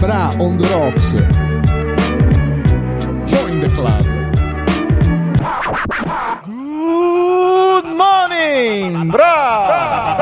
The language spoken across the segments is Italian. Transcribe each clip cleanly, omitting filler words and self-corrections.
Bra on the rocks. Join the club. Good morning, bra!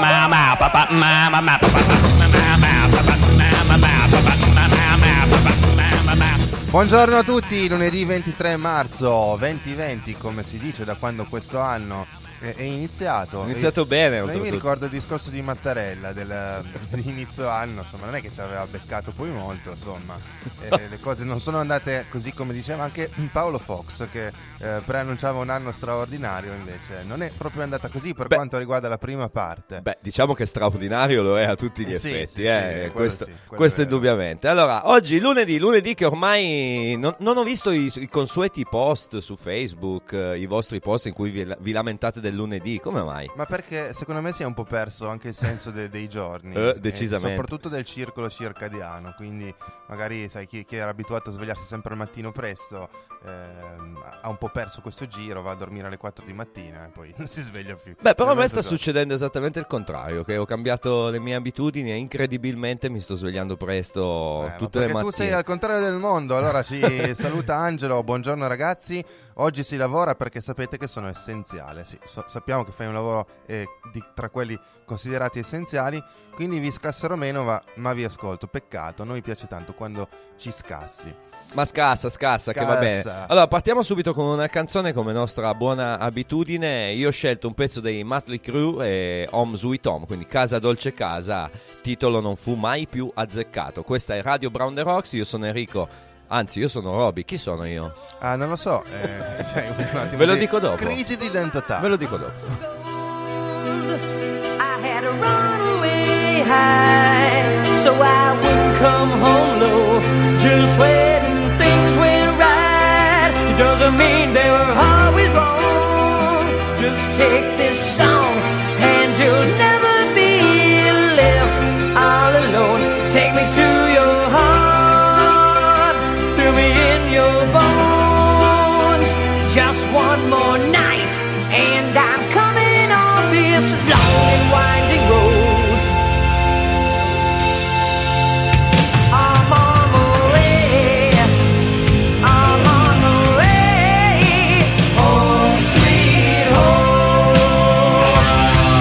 Buongiorno a tutti, lunedì 23 marzo 2020, come si dice da quando questo anno è iniziato. È iniziato bene. Io mi ricordo il discorso di Mattarella dell'inizio anno, insomma non è che ci aveva beccato poi molto, insomma le cose non sono andate così come diceva anche Paolo Fox, che preannunciava un anno straordinario, invece non è proprio andata così per quanto riguarda la prima parte. Beh, diciamo che straordinario lo è a tutti gli effetti, questo è indubbiamente. Allora, oggi lunedì che ormai non ho visto i consueti post su Facebook, i vostri post in cui vi lamentate del lunedì, come mai? Ma perché secondo me si è un po' perso anche il senso dei giorni, decisamente, soprattutto del circolo circadiano, quindi magari sai chi era abituato a svegliarsi sempre al mattino presto ha un po' perso questo giro, va a dormire alle 4 di mattina e poi non si sveglia più. Beh, però a me sta succedendo esattamente il contrario, che ho cambiato le mie abitudini e incredibilmente mi sto svegliando presto tutte le mattine. Tu sei al contrario del mondo. Allora ci saluta Angelo, buongiorno ragazzi. Oggi si lavora perché sapete che sono essenziale. Sì, sappiamo che fai un lavoro tra quelli considerati essenziali, quindi vi scassero meno, ma vi ascolto. Peccato, non mi piace tanto quando ci scassi. Ma scassa, che va bene. Allora, partiamo subito con una canzone come nostra buona abitudine. Io ho scelto un pezzo dei Mötley Crüe e Home Sweet Home, quindi Casa Dolce Casa, titolo Non fu mai più azzeccato. Questa è Radio Brown the Rocks, io sono Enrico, anzi io sono Roby, chi sono io? Ah, non lo so, un attimo. Ve lo dico dopo. Crisi di identità. Ve lo dico dopo. I had a runaway high, so I wouldn't come home low, just when things went right. It doesn't mean they were always wrong. Just take this song and you'll never be left all alone. Take me to your heart, fill me in your bones. Just one more night and I'm coming off this long and winding road. I'm on my way, I'm on my way, home sweet home.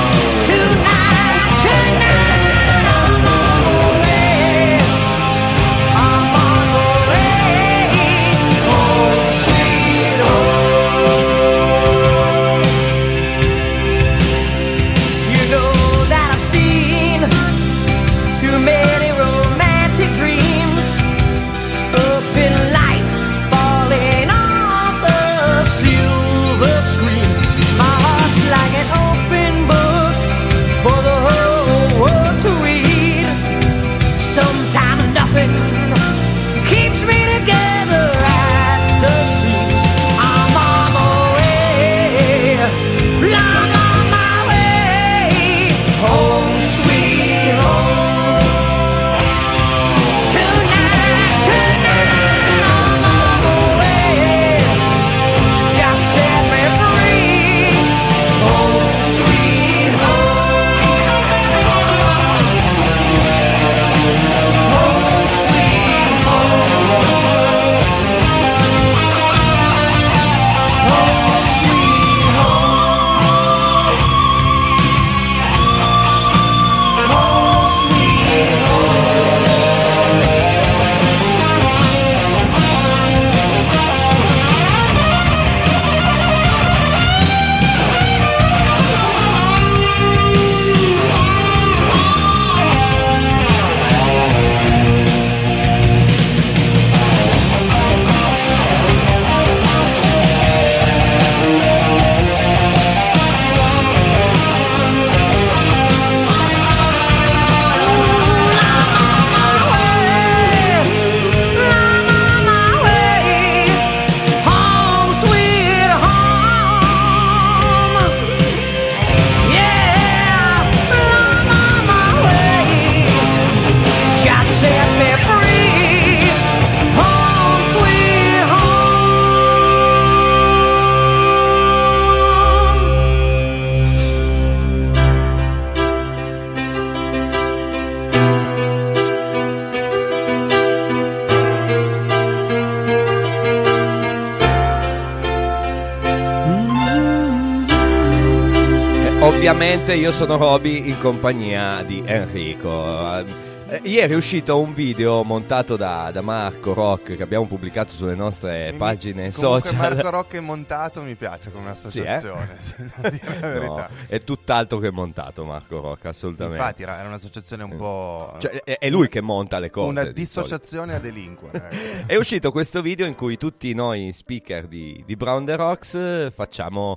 ovviamente io sono Roby in compagnia di Enrico. Ieri è uscito un video montato da Marco Rock che abbiamo pubblicato sulle nostre pagine social. Marco Rock è montato, mi piace come associazione, Sì, devo dire la verità. No, è tutt'altro che montato Marco Rock, assolutamente. Infatti era un'associazione un po'... Cioè, è lui che monta le cose. Una dissociazione a delinquere. È uscito questo video in cui tutti noi speaker di Brown the Rocks facciamo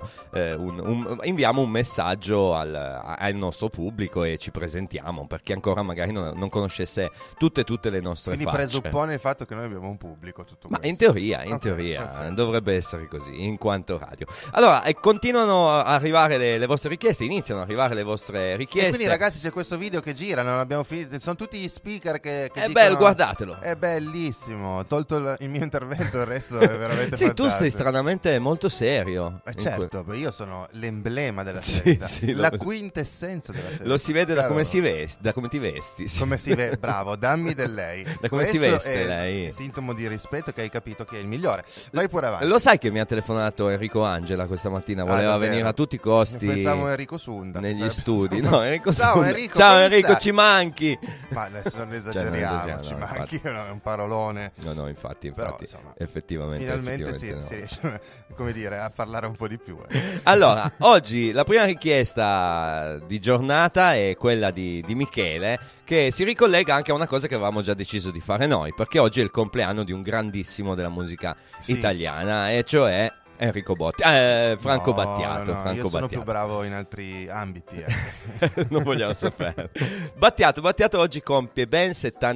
inviamo un messaggio al nostro pubblico e ci presentiamo, per chi ancora magari non conoscesse tutte le nostre Quindi facce. presuppone il fatto che noi abbiamo un pubblico, tutto Ma questo. in teoria perfetto. dovrebbe essere così, in quanto radio. Allora, continuano a arrivare le vostre richieste, iniziano ad arrivare le vostre richieste. E quindi ragazzi c'è questo video che gira, non abbiamo finito, sono tutti gli speaker che È dicono, bello, guardatelo. È bellissimo, tolto il mio intervento il resto è veramente Sì, tu sei fantastico. stranamente molto serio. Certo, io sono l'emblema della Sì, serietà, sì, la lo- quintessenza della serietà. Lo si vede da come Allora, da come ti vesti. Sì. Come si vede, bravo, dammi del lei. Da come si Questo veste è lei. sintomo di rispetto che hai capito che è il migliore. Vai pure avanti. Lo sai che mi ha telefonato Enrico Angela questa mattina? Voleva davvero? venire a tutti i costi. Pensavo Enrico Sunda. negli Sarebbe- studi. No, Enrico Ciao Sunda. Enrico, Ciao come Enrico, stai? ci manchi. Ma adesso non Cioè, esageriamo, non ci esageriamo, manchi, è un parolone. No, infatti, Però, insomma, effettivamente. Finalmente effettivamente si no. riesce, come dire, a parlare un po' di più. Allora, oggi la prima richiesta di giornata è quella di Michele, che si ricollega anche a una cosa che avevamo già deciso di fare noi, perché oggi è il compleanno di un grandissimo della musica Sì. italiana, e cioè Enrico Franco Battiato. No, Franco io sono Battiato. più bravo in altri ambiti. Non vogliamo sapere. Battiato oggi compie ben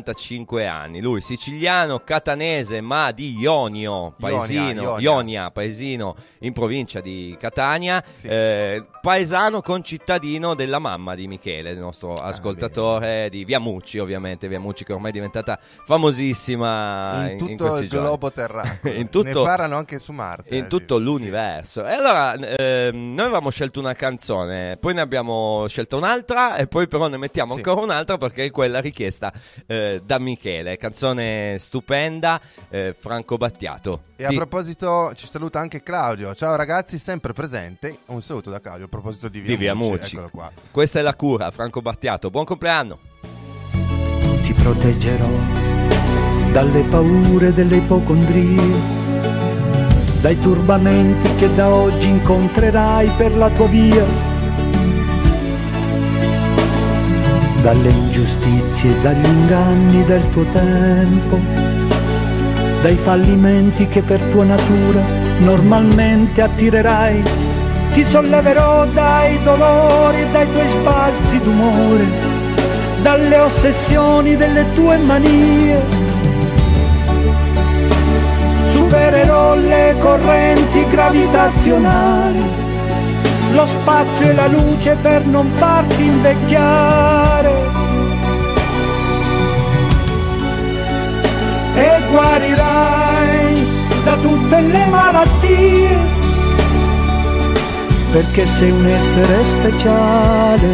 75 anni. Lui siciliano, catanese, ma di Ionio, paesino, Ionia, paesino in provincia di Catania, Sì. paesano concittadino della mamma di Michele, il nostro ascoltatore di Viamucci, ovviamente. Viamucci che ormai è diventata famosissima In tutto questi il giorni. globo terracqueo. In tutto- Ne parlano anche su Marte. in tutto l'universo. E allora noi avevamo scelto una canzone, poi ne abbiamo scelta un'altra e poi però ne mettiamo Sì. ancora un'altra perché è quella richiesta da Michele. Canzone stupenda, Franco Battiato. E a proposito, ci saluta anche Claudio. Ciao ragazzi, sempre presente. Un saluto da Claudio a proposito di Viamucci. Eccolo qua. Questa è la cura, Franco Battiato. Buon compleanno. Ti proteggerò dalle paure delle ipocondrie, dai turbamenti che da oggi incontrerai per la tua via, dalle ingiustizie e dagli inganni del tuo tempo, dai fallimenti che per tua natura normalmente attirerai. Ti solleverò dai dolori e dai tuoi sbalzi d'umore, dalle ossessioni delle tue manie. Supererò le correnti gravitazionali, lo spazio e la luce per non farti invecchiare. E guarirai da tutte le malattie, perché sei un essere speciale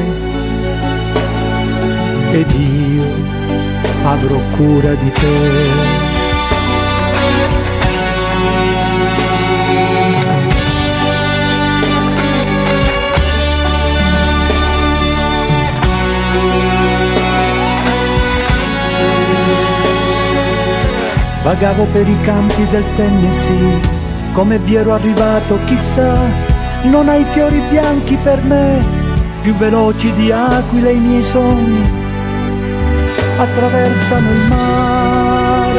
ed io avrò cura di te. Vagavo per i campi del Tennessee, come vi ero arrivato chissà, non hai fiori bianchi per me, più veloci di aquile i miei sogni, attraversano il mare.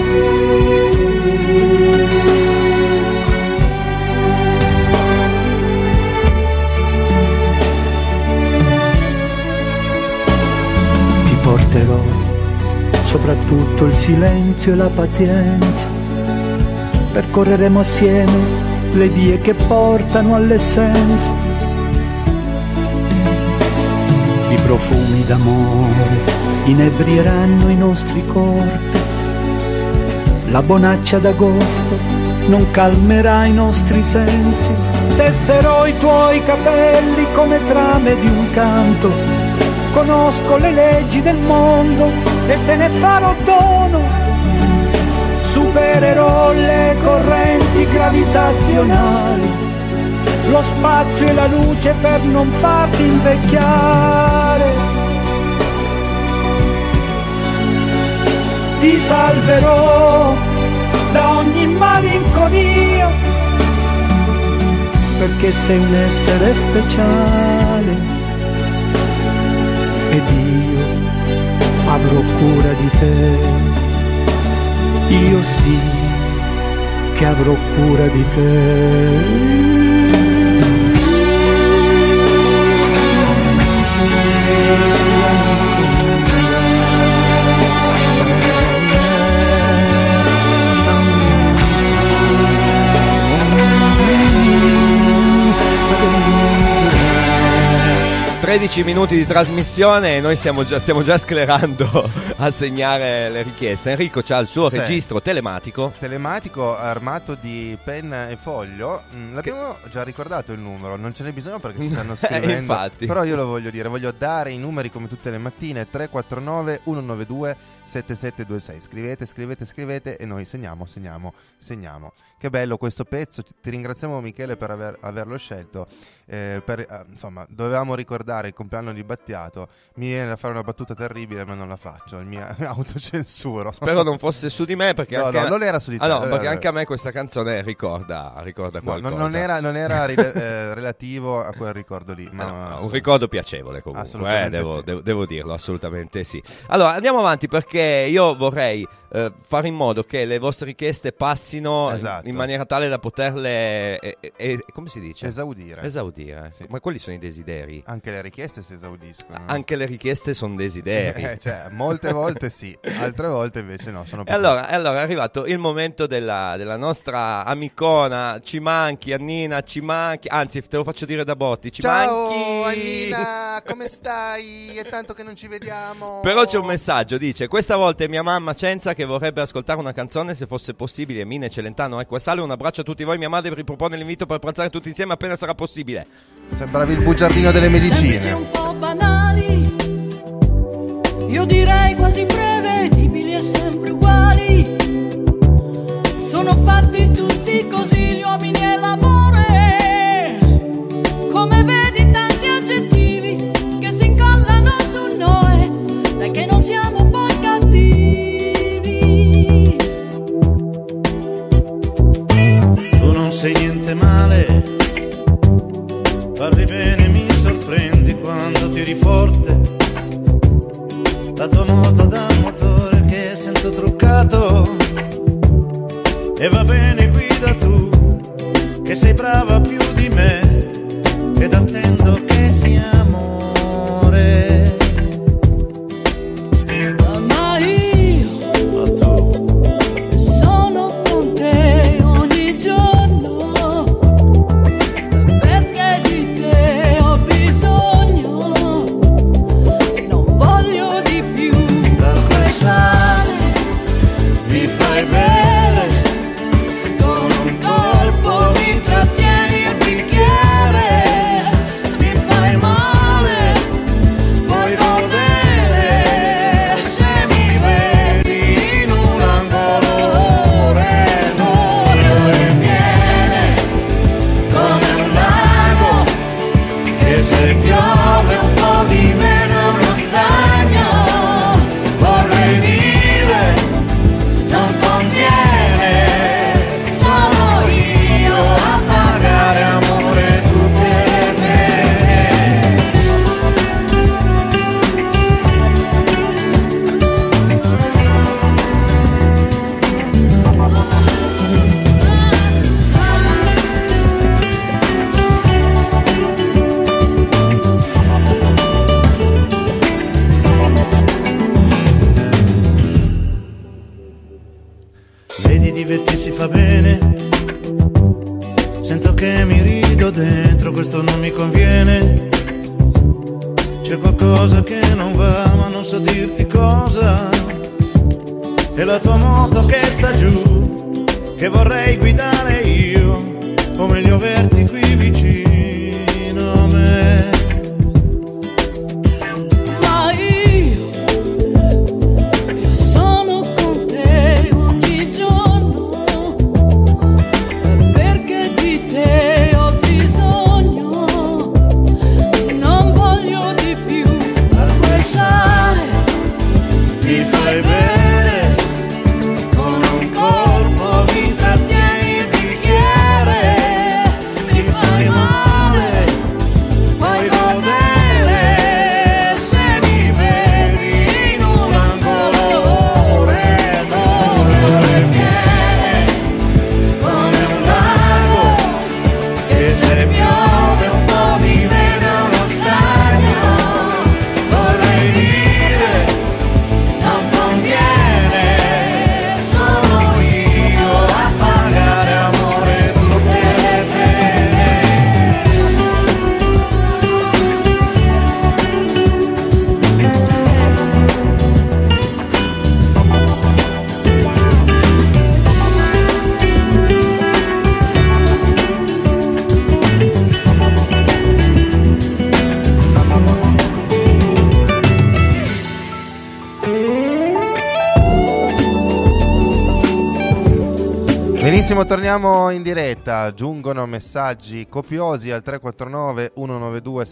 Ti porterò soprattutto il silenzio e la pazienza, percorreremo assieme le vie che portano all'essenza, i profumi d'amore inebrieranno i nostri corpi, la bonaccia d'agosto non calmerà i nostri sensi, tesserò i tuoi capelli come trame di un canto, conosco le leggi del mondo e te ne farò dono, supererò le correnti gravitazionali, lo spazio e la luce per non farti invecchiare. Ti salverò da ogni malinconia, perché sei un essere speciale ed io avrò cura di te. Io sì che avrò cura di te. ...13 minuti di trasmissione e noi stiamo già sclerando a segnare le richieste. Enrico c'ha il suo registro telematico armato di penna e foglio. L'abbiamo già ricordato il numero, non ce n'è bisogno perché ci stanno scrivendo. Infatti. Però io lo voglio dire, voglio dare i numeri come tutte le mattine: 349 192 7726. Scrivete e noi segniamo. Che bello questo pezzo, ti ringraziamo Michele per averlo scelto. Insomma, dovevamo ricordare il compleanno di Battiato. Mi viene da fare una battuta terribile, ma non la faccio. Mi autocensuro. Spero non fosse su di me, perché non era su di te. No, perché anche a me questa canzone ricorda qualcosa. Non era relativo a quel ricordo lì. Ma un ricordo piacevole comunque. Devo dirlo, assolutamente sì. Allora andiamo avanti, perché io vorrei fare in modo che le vostre richieste passino in maniera tale da poterle come si dice? Esaudire. Sì. Ma quelli sono i desideri. Anche le richieste si esaudiscono. Anche le richieste sono desideri. Cioè, molte volte sì, altre volte invece no. E allora è arrivato il momento della nostra amicona. Ci manchi, Annina, ci manchi. Anzi, te lo faccio dire da Botti. Ciao manchi. Annina, come stai? È tanto che non ci vediamo. Però c'è un messaggio, dice: questa volta è mia mamma Cenza che vorrebbe ascoltare una canzone, se fosse possibile. Mine, Celentano, ecco e Sale. Un abbraccio a tutti voi. Mia madre ripropone l'invito per pranzare tutti insieme appena sarà possibile. Sembravi il bugiardino delle medicine. Un po' banali, io direi quasi imprevedibili e sempre uguali. Sono fatti tutti così gli uomini e l'amore. Come vedi tanti aggettivi che si incollano su noi, dai che non siamo poi cattivi. Tu non sei niente male, parli bene, mi sorprendi quando tiri forte. La tua moto da motore che sento truccato. E va bene, guida tu, che sei brava più di me, ed attendo che sia amore. Ma io sono con te ogni giorno, perché di te ho bisogno, non voglio di più. Dal quel sale mi fai bene, divertirsi fa bene. Sento che mi rido dentro, questo non mi conviene. C'è qualcosa che non va, ma non so dirti cosa. E la tua moto che sta giù, che vorrei guidare io, o meglio averti qui vicino a me. Perché di te ho bisogno. mi fai bere, con un colpo mi trattieni il bicchiere, mi fai male, puoi godere, se mi vedi in un angolo ore d'ore piene, come un lago, che se piove un po' diventa uno stagno, vorrei dire, non conviene, sono io a pagare amore tutte le pene. Benissimo, torniamo in diretta. Giungono messaggi copiosi al 349 192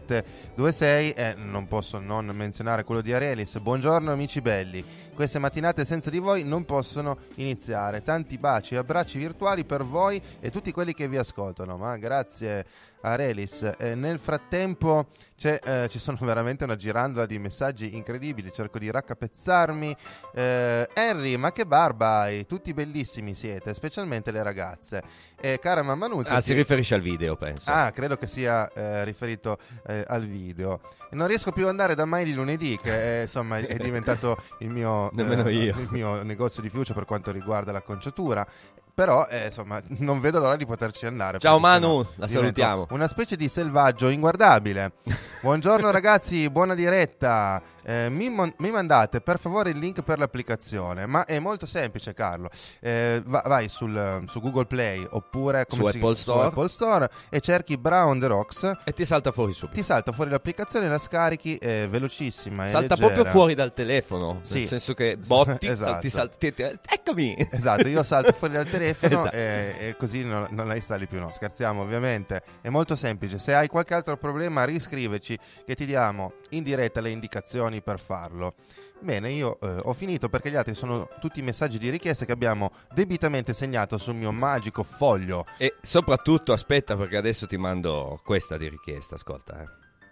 7726 e non posso non menzionare quello di Arelis. Buongiorno amici belli, queste mattinate senza di voi non possono iniziare. Tanti baci e abbracci virtuali per voi e tutti quelli che vi ascoltano. Ma grazie Arelis. Nel frattempo ci sono veramente una girandola di messaggi incredibili, cerco di raccapezzarmi. Henry, ma che barba hai, tutti bellissimi siete, specialmente le ragazze. Cara mamma Nunzia, si riferisce al video, penso. Credo che sia riferito al video. Non riesco più ad andare da mai di lunedì, che insomma è diventato il mio il mio negozio di fiducia per quanto riguarda l'acconciatura. Però insomma non vedo l'ora di poterci andare. Ciao Manu, la salutiamo. Una specie di selvaggio inguardabile. Buongiorno ragazzi, buona diretta. Mi mandate per favore il link per l'applicazione. Ma è molto semplice, Carlo. Vai su Google Play oppure su Apple Store e cerchi Brown the Rocks e ti salta fuori subito. Ti salta fuori l'applicazione, la scarichi, è velocissima. Salta proprio fuori dal telefono. Sì. Nel senso che botti, esatto. Eccomi. Esatto, io salto fuori dal telefono. Esatto. E così non la installi più. No, scherziamo ovviamente, è molto semplice. Se hai qualche altro problema riscriveci che ti diamo in diretta le indicazioni per farlo. Bene, io ho finito perché gli altri sono tutti messaggi di richieste che abbiamo debitamente segnato sul mio magico foglio. E soprattutto aspetta, perché adesso ti mando questa di richiesta, ascolta.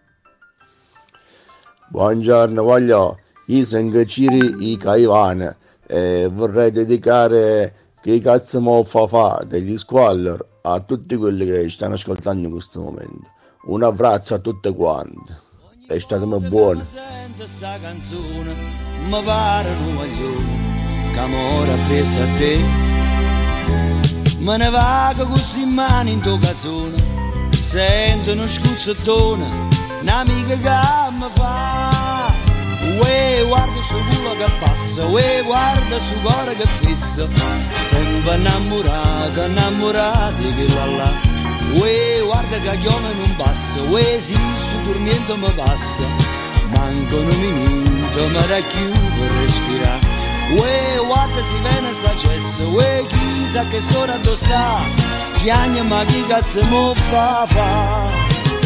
Buongiorno, voglio io sono Ciri i Caivan e vorrei dedicare Che cazzo mo fa degli Squallor a tutti quelli che stanno ascoltando in questo momento. Un abbraccio a tutte quante e statemi buoni. Sento sta canzone, mi pare un guaglione che amore ha preso a te. Me ne vago con sti mani in tuo casone, sento uno scuzzettone, un'amica che mi fa. Uè, guarda sto culo che passa, uè, guarda sto cuore che fissa, sempre innamorati che va là. Uè, guarda che chioma non passa, uè, sì, sto dormendo mi passa, manca un minuto, mi racchiudo per respirare. Uè, guarda si viene sta cesso, uè, chissà che storia dove sta, chiagna ma chi cazzo mo fa.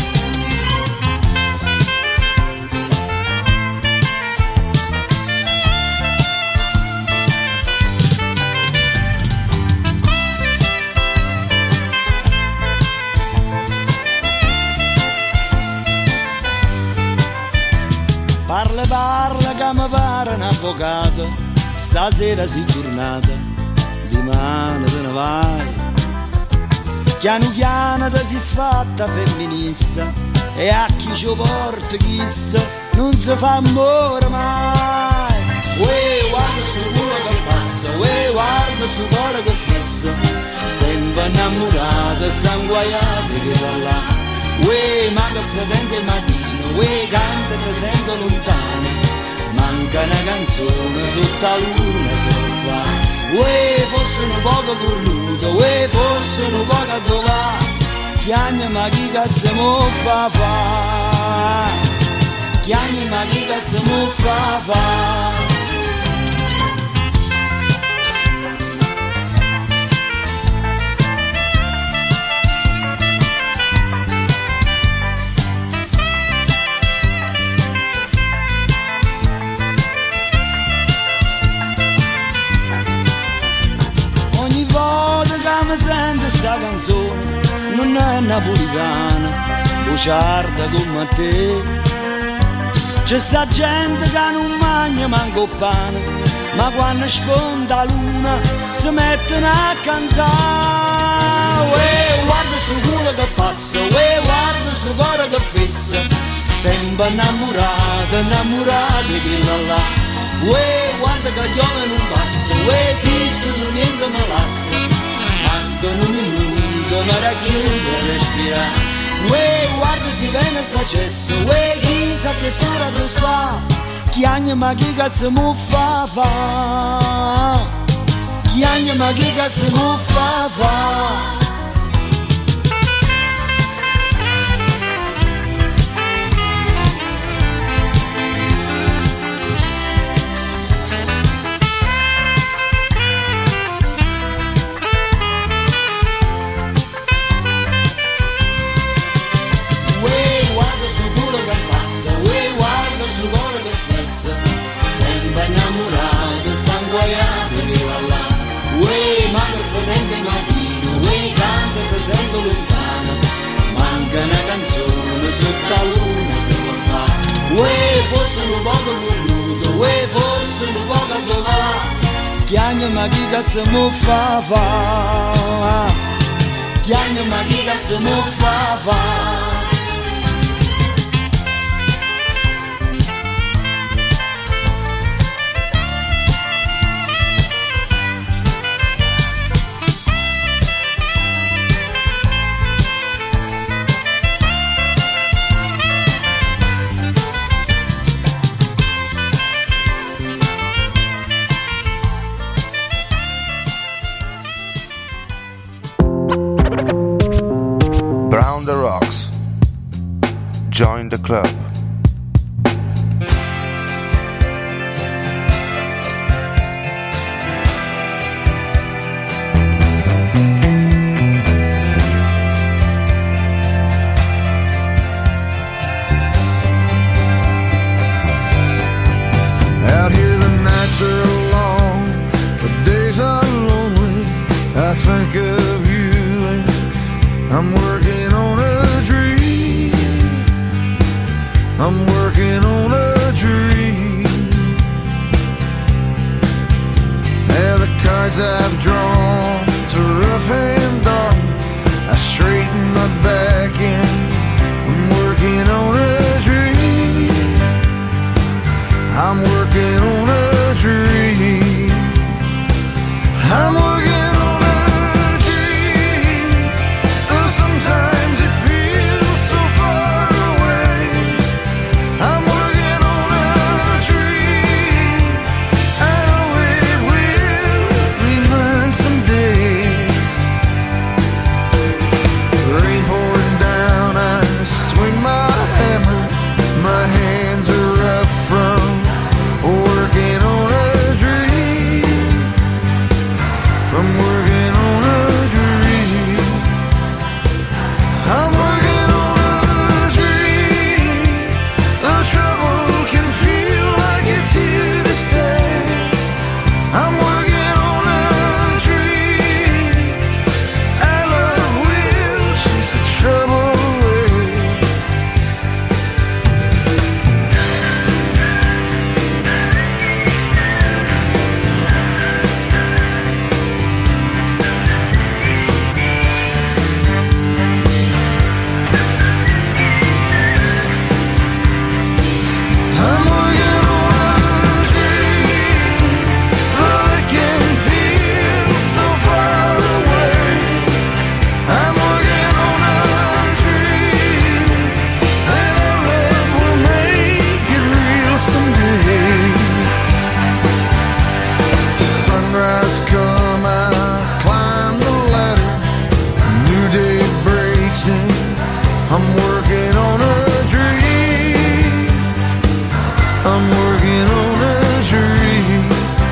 Parla che mi pare un avvocato, stasera si giornata, di mano te ne vai. Piano piano te si fatta femminista, e a chi ci porta chista non si fa amore mai. Uè, guarda sto culo che passa, uè, guarda sto cuore che fissa, sempre innamorata, sta inguaiata che va là. Uè, manca fredente il mattino, uè, canta te sento lontana, manca una canzone sotto la luna se lo fa. Uè, fosse un poco cornuto, uè, fosse un poco a dov'è, chiagna ma chi cazzo mo fa. Chiagna ma chi cazzo mo fa. sta canzone non è napoletana, buciarda come te. C'è sta gente che non mangia manco pane, ma quando sfonda la luna si mettono a cantare. Uè, guarda sto culo che passa, uè, guarda sto cuore che fessa, sempre innamorato, innamorato di là. Uè, guarda che giove non passa, uè, esiste tu niente me lassa, mancano un minuto, ma racchiude a respirare. Uè, guarda si viene sta cesso, uè, chissà che storia tu sta, chi anni ma chi cazzo mu fa, chi anni ma chi cazzo mu fa. Lontana, manca una canzone sotto la luna se lo fa. Uè, fosse un poco cornuto, uè, fosse un poco dov'è, chiagna ma chi cazzo mo fa, chiagna ma chi cazzo mo fa. Brown the Rocks, Join the Club. Out here the nights are long, the days are lonely. I think of you and I'm working on a dream. I'm working on a dream. Yeah, the cards I've drawn are rough and dark. I straighten my back and I'm working on a dream. I'm working on a dream. I'm working on a dream. Though sometimes it feels so far away. I'm working on a dream. I know it will be mine someday. Rain pouring down, I swing my hammer. My hands are rough from working on a dream. I'm working on a dream. I'm working on a dream. The trouble can feel like it's here to stay. I'm working on a dream. Our love will chase the trouble away. I'm working on a dream. Though it can feel so far away. I'm working on a dream. And our love will make it real someday. Sunrise come, I climb the ladder. A new day breaks in. I'm working on a dream. I'm working on a dream.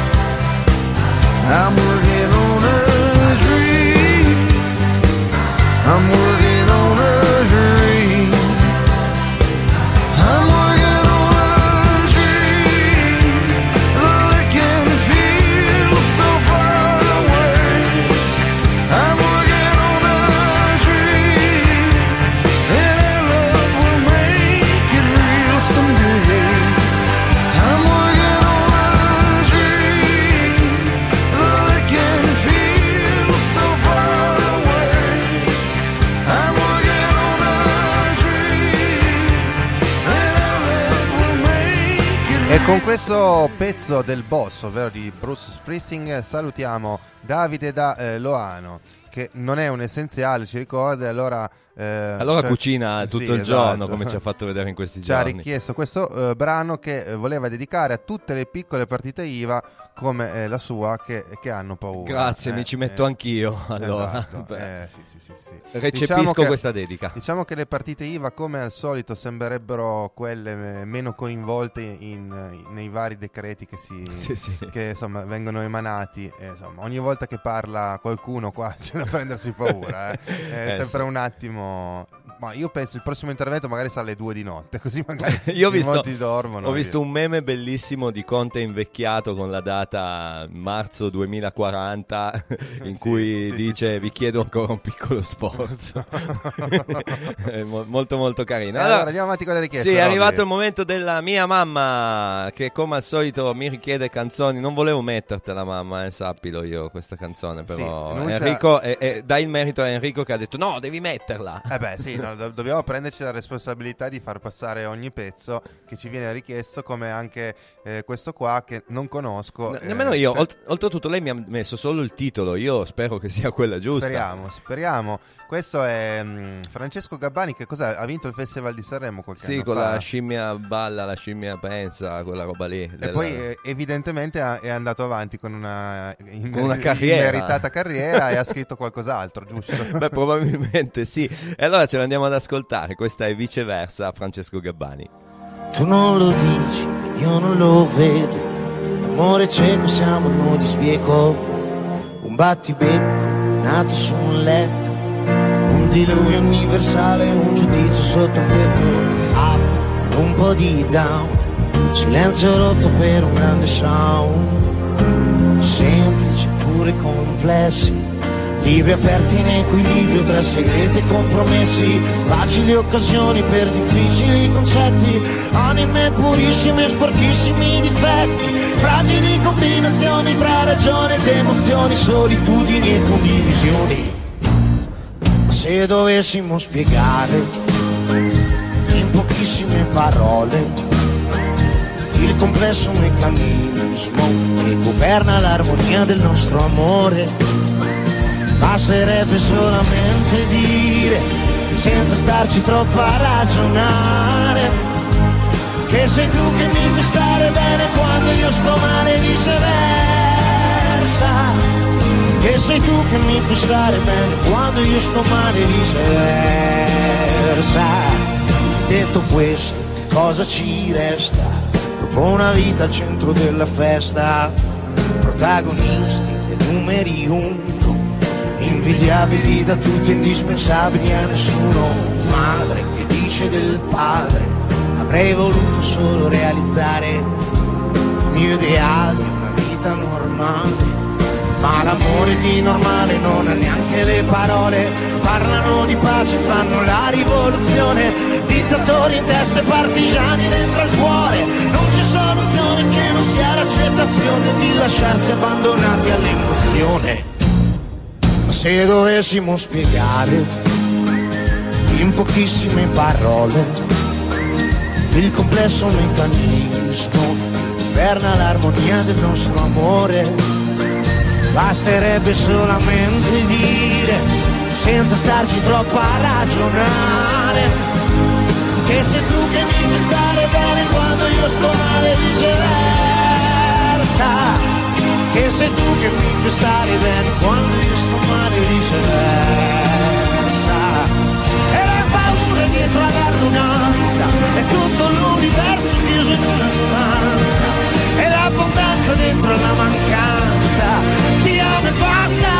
I'm working on a dream. I'm working on a dream. I'm working on a dream. Though it can feel so far Con questo pezzo del boss, ovvero di Bruce Springsteen, salutiamo Davide da Loano, che non è un essenziale, ci ricorda, allora cucina tutto il giorno, come ci ha fatto vedere in questi giorni. Ci ha richiesto questo brano che voleva dedicare a tutte le piccole partite IVA come la sua che hanno paura. Grazie, mi ci metto anch'io. Allora, esatto. Sì. Recepisco questa dedica. Diciamo che le partite IVA, come al solito, sembrerebbero quelle meno coinvolte nei vari decreti che insomma vengono emanati. Insomma, ogni volta che parla qualcuno qua c'è da prendersi paura. È sempre un attimo. Ma io penso il prossimo intervento magari sarà alle 2 di notte, così magari molti dormono. Ho visto un meme bellissimo di Conte invecchiato con la data marzo 2040 in cui dice vi chiedo ancora un piccolo sforzo. Molto molto carino. Allora andiamo avanti con le richieste. Sì, è arrivato il momento della mia mamma, che come al solito mi richiede canzoni. Non volevo mettertela, mamma, sappilo io questa canzone, però Enrico dai il merito a Enrico che ha detto no, devi metterla. Dobbiamo prenderci la responsabilità di far passare ogni pezzo che ci viene richiesto, come anche questo qua che non conosco. Nemmeno io. Oltretutto lei mi ha messo solo il titolo, io spero che sia quella giusta. Speriamo. Questo è Francesco Gabbani, che cos'è? Ha vinto il Festival di Sanremo qualche anno fa. Sì, con la scimmia balla, la scimmia pensa, quella roba lì. E poi evidentemente è andato avanti con una carriera. carriera e ha scritto qualcos'altro, giusto? Beh, probabilmente sì. E allora ce l'andiamo ad ascoltare. Questa è Viceversa, Francesco Gabbani. Tu non lo dici, io non lo vedo. L'amore cieco siamo noi di sbieco. Un battibecco nato su un letto, un diluvio universale, un giudizio sotto il tetto. Up, un po' di down, silenzio rotto per un grande sound. Semplici pure complessi, libri aperti in equilibrio tra segreti e compromessi, facili occasioni per difficili concetti, anime purissime e sporchissimi difetti, fragili combinazioni tra ragione ed emozioni, solitudini e condivisioni. Ma se dovessimo spiegare in pochissime parole il complesso meccanismo che governa l'armonia del nostro amore, basterebbe solamente dire, senza starci troppo a ragionare, che sei tu che mi fai stare bene quando io sto male e viceversa, che sei tu che mi fai stare bene quando io sto male e viceversa. Detto questo, che cosa ci resta dopo una vita al centro della festa? Protagonisti e numeri uno, invidiabili da tutti, indispensabili a nessuno. Madre che dice del padre, avrei voluto solo realizzare il mio ideale, una vita normale. Ma l'amore di normale non ha neanche le parole, parlano di pace, fanno la rivoluzione, dittatori in testa e partigiani dentro al cuore. Non c'è soluzione che non sia l'accettazione di lasciarsi abbandonati all'emozione. Ma se dovessimo spiegare in pochissime parole il complesso meccanismo che governa l'armonia del nostro amore, basterebbe solamente dire, senza starci troppo a ragionare, che sei tu che mi fai stare bene quando io sto male, viceversa, che sei tu che mi fai stare bene quando io sto male, viceversa. E la paura dietro all'arroganza è tutto l'universo chiuso in una stanza, e l'abbondanza dentro alla mancanza, ti amo e basta.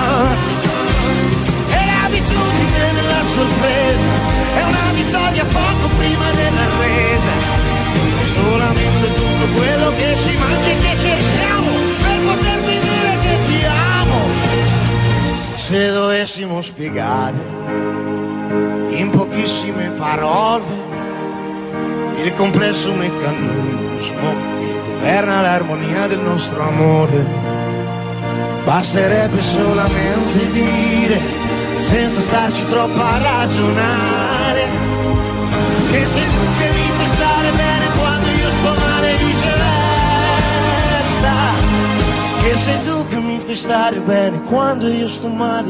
E l'abitudine nella sorpresa è una vittoria poco prima della resa, è solamente tutto quello che ci manca e che cerchiamo per poterti dire che ti amo. Se dovessimo spiegare in pochissime parole il complesso meccanismo governa l'armonia del nostro amore, basterebbe solamente dire, senza starci troppo a ragionare, che sei tu che mi fai stare bene quando io sto male, viceversa, E sei tu che mi fai stare bene quando io sto male,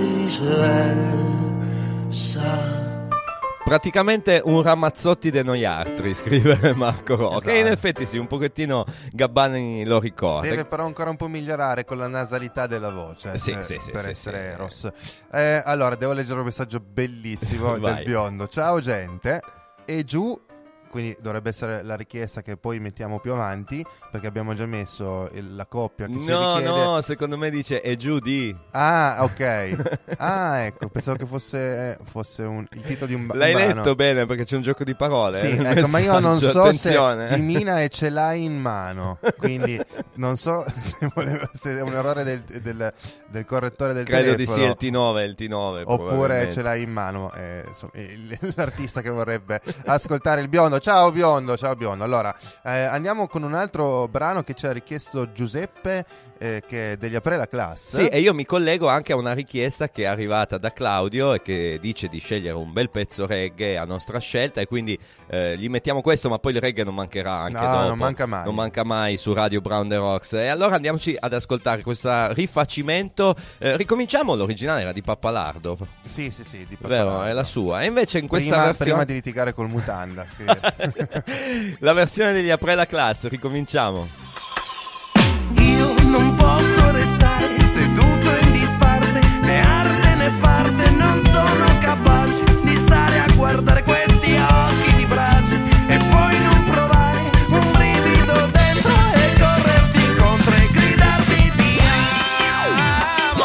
viceversa. Praticamente un Ramazzotti de noi altri, scrive Marco Rocca. Esatto. E in effetti sì, un pochettino Gabbani lo ricorda. Deve però ancora un po' migliorare con la nasalità della voce per essere Ross. Allora, devo leggere un messaggio bellissimo del biondo. Ciao gente, e giù. Quindi dovrebbe essere la richiesta che poi mettiamo più avanti, perché abbiamo già messo la coppia che ci richiede. No, secondo me dice è giù di. Ah, ok. Ecco, pensavo che fosse il titolo di un L'hai brano. letto bene perché c'è un gioco di parole. Sì, nel ecco, ma io non so attenzione. se ti mina e ce l'hai in mano, quindi non so se è un errore del correttore del Credo telefono. di sì, il T9 oppure ce l'hai in mano, insomma, l'artista che vorrebbe ascoltare il biondo. Ciao biondo. Allora, andiamo con un altro brano che ci ha richiesto Giuseppe, che è degli Aprella Class. Sì, e io mi collego anche a una richiesta che è arrivata da Claudio e che dice di scegliere un bel pezzo reggae a nostra scelta, e quindi gli mettiamo questo, ma poi il reggae non mancherà anche dopo. Non manca mai. Non manca mai su Radio Brown The Rocks. E allora andiamoci ad ascoltare questo rifacimento. Ricominciamo, l'originale era di Pappalardo. Sì, di Pappalardo. Vero, è la sua. E invece in questa versione... Prima di litigare col Mutanda, scrive. La versione degli Aprella Class, ricominciamo. Io non posso restare seduto in disparte, né arte né parte, non sono capace di stare a guardare questi occhi di braccia e poi non provare un brivido dentro e correrti incontro e gridarti ti amo.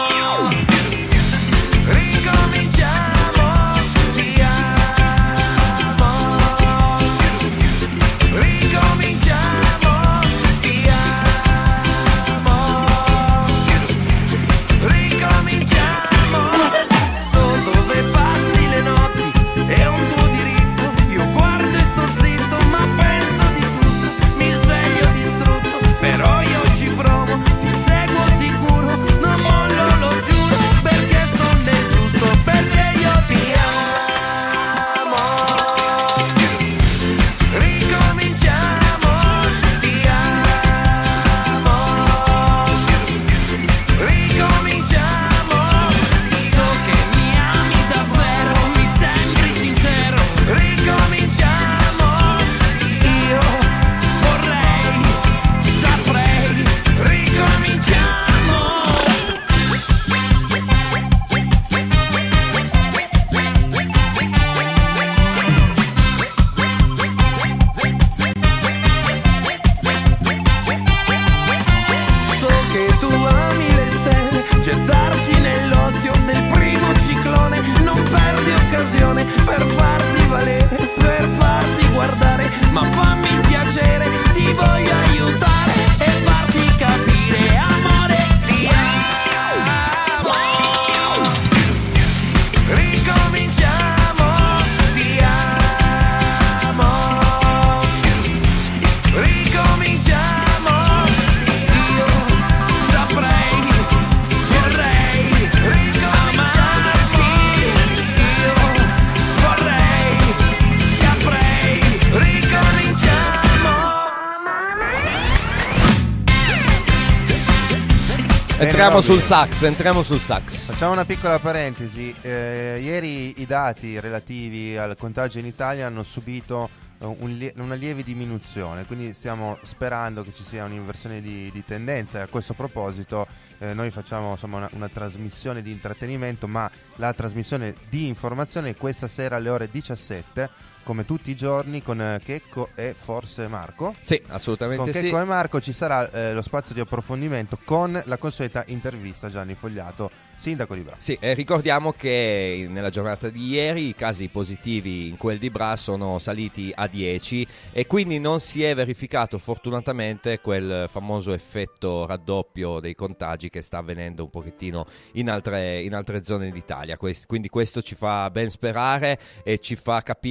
Ricominciamo, ti amo. Ricominciamo, ti amo. Ricominciamo. So dove passi le notti, è un tuo diritto. Io guardo e sto zitto, ma penso di tutto. Mi sveglio distrutto, però io ci provo. Ti seguo, ti curo, non mollo, lo giuro, perché son del giusto, perché io ti amo. Ricominciamo, ti amo. Ricominciamo. So che mi ami davvero, mi sembri sincero. Ricominciamo. Io vorrei, saprei. Ricominciamo. So che tu ami le stelle, gettarti nell'occhio del primo ciclone. Non perdi occasione per farti valere, per farti guardare, ma fammi il piacere, ti voglio aiutare e farti capire, amore, ti amo. Ricominciamo, ti amo. Ricominciamo. Io saprei, vorrei ricominciarti. Io vorrei, saprei, ricominciamo. Entriamo sul sax. Facciamo una piccola parentesi. Ieri i dati relativi al contagio in Italia hanno subito una lieve diminuzione, quindi stiamo sperando che ci sia un'inversione di tendenza. E a questo proposito noi facciamo insomma una trasmissione di intrattenimento, ma la trasmissione di informazione questa sera alle ore 17, come tutti i giorni, con Checco e forse Marco. Sì, assolutamente Con sì. Checco e Marco ci sarà lo spazio di approfondimento con la consueta intervista a Gianni Fogliato, sindaco di Bra. Sì, ricordiamo che nella giornata di ieri i casi positivi in quel di Bra sono saliti a 10 e quindi non si è verificato fortunatamente quel famoso effetto raddoppio dei contagi che sta avvenendo un pochettino in altre zone d'Italia. Quindi questo ci fa ben sperare e ci fa capire quanto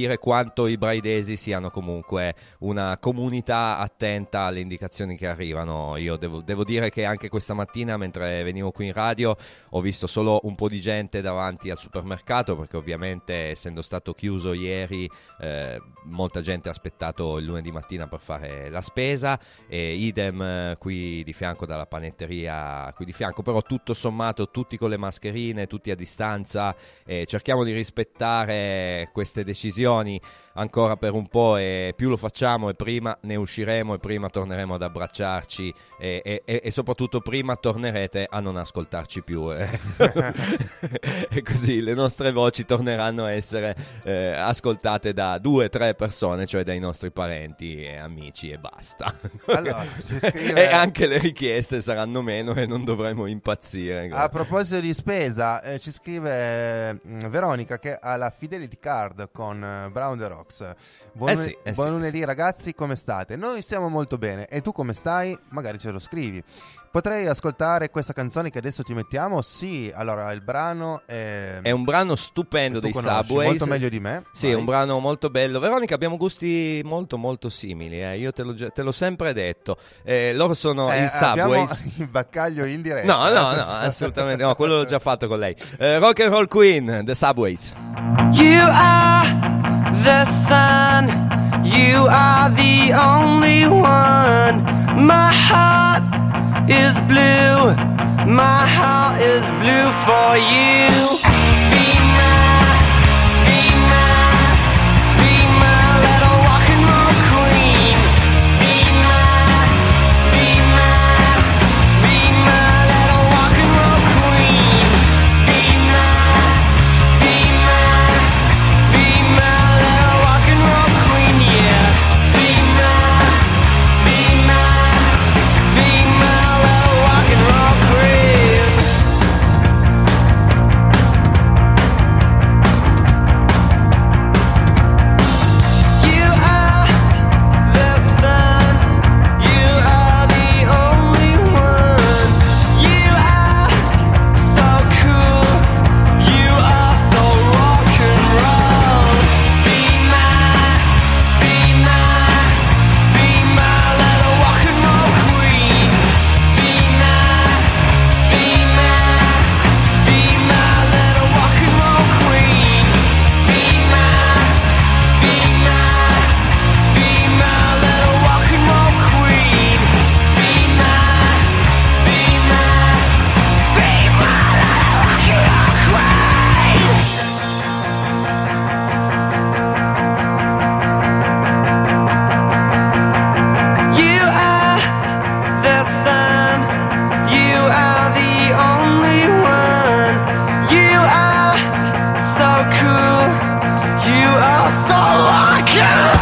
quanto i braidesi siano comunque una comunità attenta alle indicazioni che arrivano. Io devo dire che anche questa mattina, mentre venivo qui in radio, ho visto solo un po' di gente davanti al supermercato, perché ovviamente essendo stato chiuso ieri molta gente ha aspettato il lunedì mattina per fare la spesa, e idem qui di fianco dalla panetteria qui di fianco, però tutto sommato tutti con le mascherine, tutti a distanza, cerchiamo di rispettare queste decisioni ancora per un po', e più lo facciamo e prima ne usciremo e prima torneremo ad abbracciarci e soprattutto prima tornerete a non ascoltarci più e così le nostre voci torneranno a essere ascoltate da 2-3 persone, cioè dai nostri parenti e amici, e basta. Allora, ci scrive... E anche le richieste saranno meno e non dovremo impazzire. A proposito di spesa, ci scrive Veronica che ha la Fidelity Card con Brown the Rocks. Buon lunedì ragazzi, come state? Noi stiamo molto bene, e tu come stai? Magari ce lo scrivi. Potrei ascoltare questa canzone che adesso ti mettiamo? Sì, allora il brano è un brano stupendo dei Subways, molto meglio di me. Sì, vai. È un brano molto bello. Veronica, abbiamo gusti molto molto simili, io te l'ho sempre detto. Loro sono i Subways. Il baccaglio in diretta. No, assolutamente no, quello l'ho già fatto con lei. Rock and Roll Queen, The Subways. You are the sun, you are the only one. My heart is blue, my heart is blue for you. Be my little rock and roll queen. Be my little rock and roll queen. Be my little rock and roll queen, yeah. Be my little rock and roll queen. You are the sun, you are the only one. You are so cool, you are so rock and roll. Be my little rock and roll queen. Be my little rock and roll queen. Be my little rock and roll queen. Be my little rock and roll queen. You are the sun, you are the only one. You are so cool, you are so rock and roll.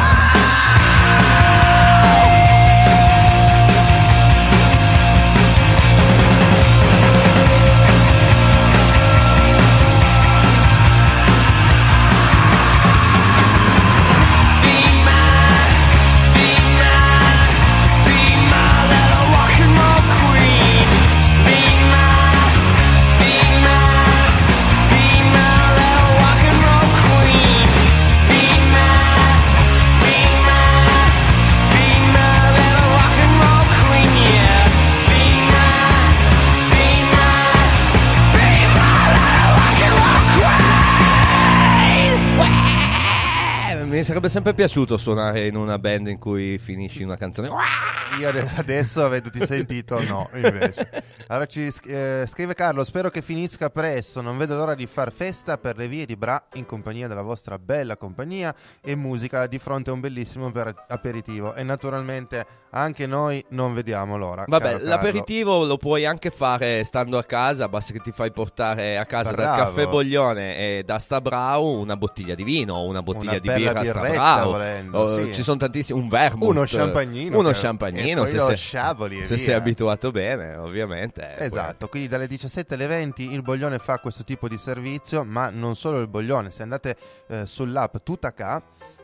Mi sarebbe sempre piaciuto suonare in una band in cui finisci una canzone. Io adesso, avendoti sentito, no, invece. Allora ci scrive Carlo: spero che finisca presto, non vedo l'ora di far festa per le vie di Bra in compagnia della vostra bella compagnia e musica di fronte a un bellissimo aperitivo, e naturalmente anche noi non vediamo l'ora. Vabbè, l'aperitivo lo puoi anche fare stando a casa, basta che ti fai portare a casa dal caffè Boglione e da Sta Brau una bottiglia di vino o una bottiglia di birra Sta Brau, volendo, sì. Ci sono tantissimi, un vermouth, uno champagnino se sei abituato bene, ovviamente. Esatto, quindi dalle 17 alle 20 il Boglione fa questo tipo di servizio, ma non solo il Boglione. Se andate sull'app Tutacà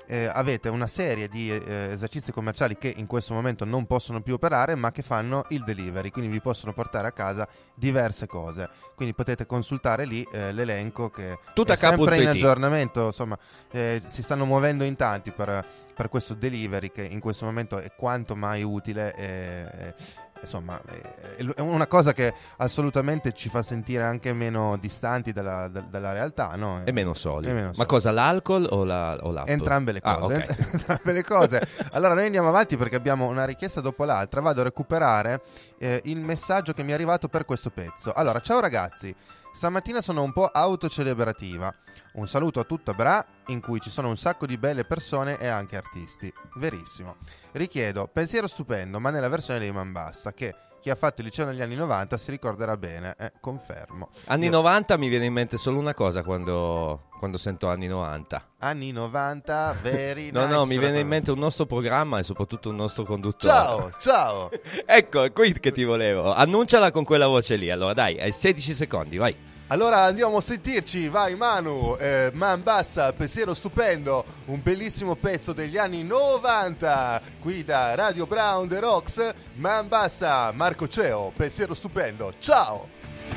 avete una serie di esercizi commerciali che in questo momento non possono più operare, ma che fanno il delivery, quindi vi possono portare a casa diverse cose, quindi potete consultare lì l'elenco che è sempre in aggiornamento, insomma si stanno muovendo in tanti per questo delivery che in questo momento è quanto mai utile, insomma è una cosa che assolutamente ci fa sentire anche meno distanti dalla realtà, no? E meno solidi. Ma cosa, l'alcol o l'auto? Entrambe le cose. Okay. Entrambe le cose. Allora noi andiamo avanti perché abbiamo una richiesta dopo l'altra. Vado a recuperare il messaggio che mi è arrivato per questo pezzo. Allora, ciao ragazzi, stamattina sono un po' autocelebrativa. Un saluto a tutta Bra, in cui ci sono un sacco di belle persone e anche artisti. Verissimo. Richiedo Pensiero stupendo, ma nella versione di Mambassa, che chi ha fatto il liceo negli anni 90 si ricorderà bene, confermo. Anni 90 mi viene in mente solo una cosa quando sento anni 90. Anni 90, veri No, nice, no, mi viene in mente un nostro programma e soprattutto un nostro conduttore. Ciao! Ecco, è qui che ti volevo. Annunciala con quella voce lì. Allora dai, hai 16 secondi, vai. Allora andiamo a sentirci, vai Manu, Mambassa, Pensiero stupendo, un bellissimo pezzo degli anni 90, qui da Radio Brown The Rocks, Mambassa, Marco Ceo, Pensiero stupendo, ciao!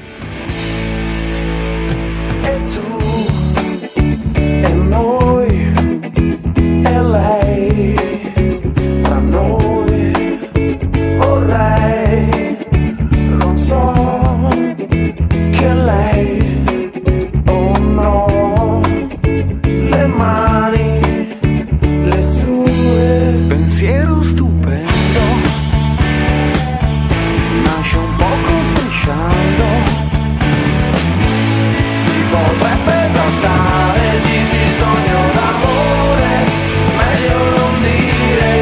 E tu, e noi, e lei, fra noi, vorrei, non so che lei, oh no, le mani, le sue, pensiero stupendo, nasce un poco strisciando, si potrebbe trattare di bisogno d'amore, meglio non dire,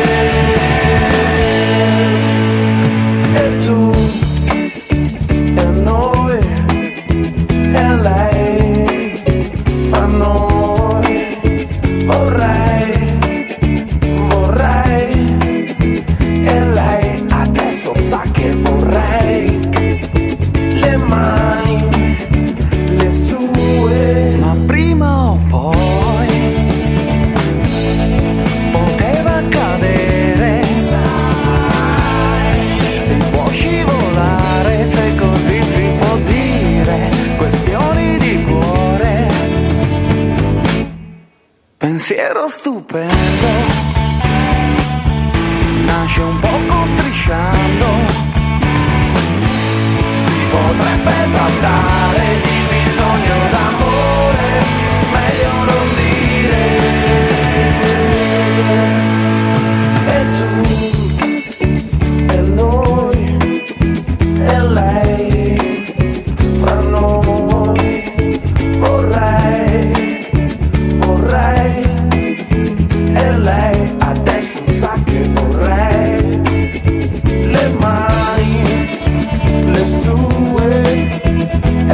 e tu, e noi, e lei, fra noi, vorrei, e lei adesso sa che vorrei, le mani, le sue, ma prima o poi poteva cadere, sai, si può scivolare, se così si può dire, questioni di cuore, pensiero stupendo, nasce un poco strisciando, si potrebbe trattare di bisogno d'amore, meglio non dire, e tu, e noi, e lei, fra noi, vorrei, e lei adesso sa che vorrei, le mani, le sue,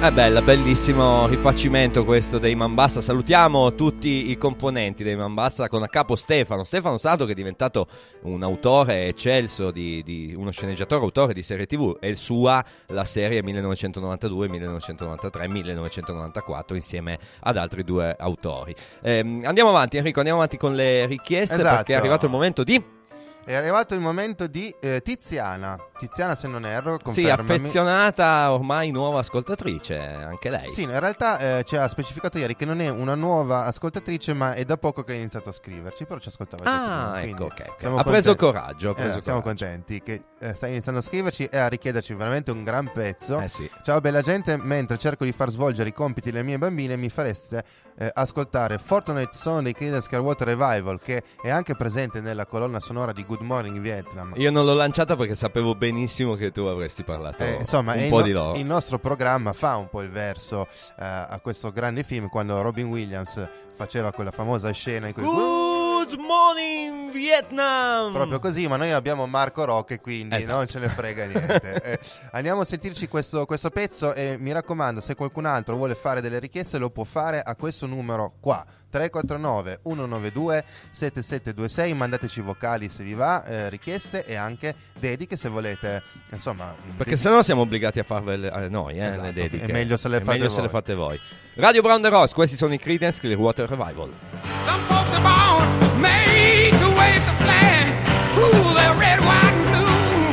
Bellissimo rifacimento questo dei Mambassa. Salutiamo tutti i componenti dei Mambassa, con a capo Stefano Sardo, che è diventato un autore eccelso, di uno sceneggiatore, autore di serie TV, e sua la serie 1992, 1993, 1994 insieme ad altri due autori. Andiamo avanti, Enrico, con le richieste, esatto, perché è arrivato il momento di... È arrivato il momento di Tiziana, se non erro, confermami. Sì, affezionata, ormai nuova ascoltatrice, anche lei. Sì, in realtà ci ha specificato ieri che non è una nuova ascoltatrice, ma è da poco che ha iniziato a scriverci, però ci ascoltava già prima, ecco, ok. Ha preso coraggio. Siamo contenti che stai iniziando a scriverci e a richiederci veramente un gran pezzo. Sì. Ciao bella gente, mentre cerco di far svolgere i compiti delle mie bambine, mi fareste ascoltare Fortunate Son dei Creedence Clearwater Revival, che è anche presente nella colonna sonora di Good Morning Vietnam. Io non l'ho lanciata perché sapevo benissimo che tu avresti parlato insomma, un po' di loro. Il nostro programma fa un po' il verso a questo grande film, quando Robin Williams faceva quella famosa scena in cui Good Morning Vietnam, proprio così, ma noi abbiamo Marco Rocche, quindi non ce ne frega niente. Andiamo a sentirci questo pezzo, e mi raccomando, se qualcun altro vuole fare delle richieste lo può fare a questo numero qua, 349 192 7726. Mandateci vocali se vi va, richieste e anche dediche se volete, insomma, perché sennò siamo obbligati a farvele noi, esatto, le dediche. È meglio se le fate voi. Radio Brown the Ross, questi sono i Creedence Clearwater Revival. Some folks are born made to wave the flag. Ooh, they're red, white, and blue.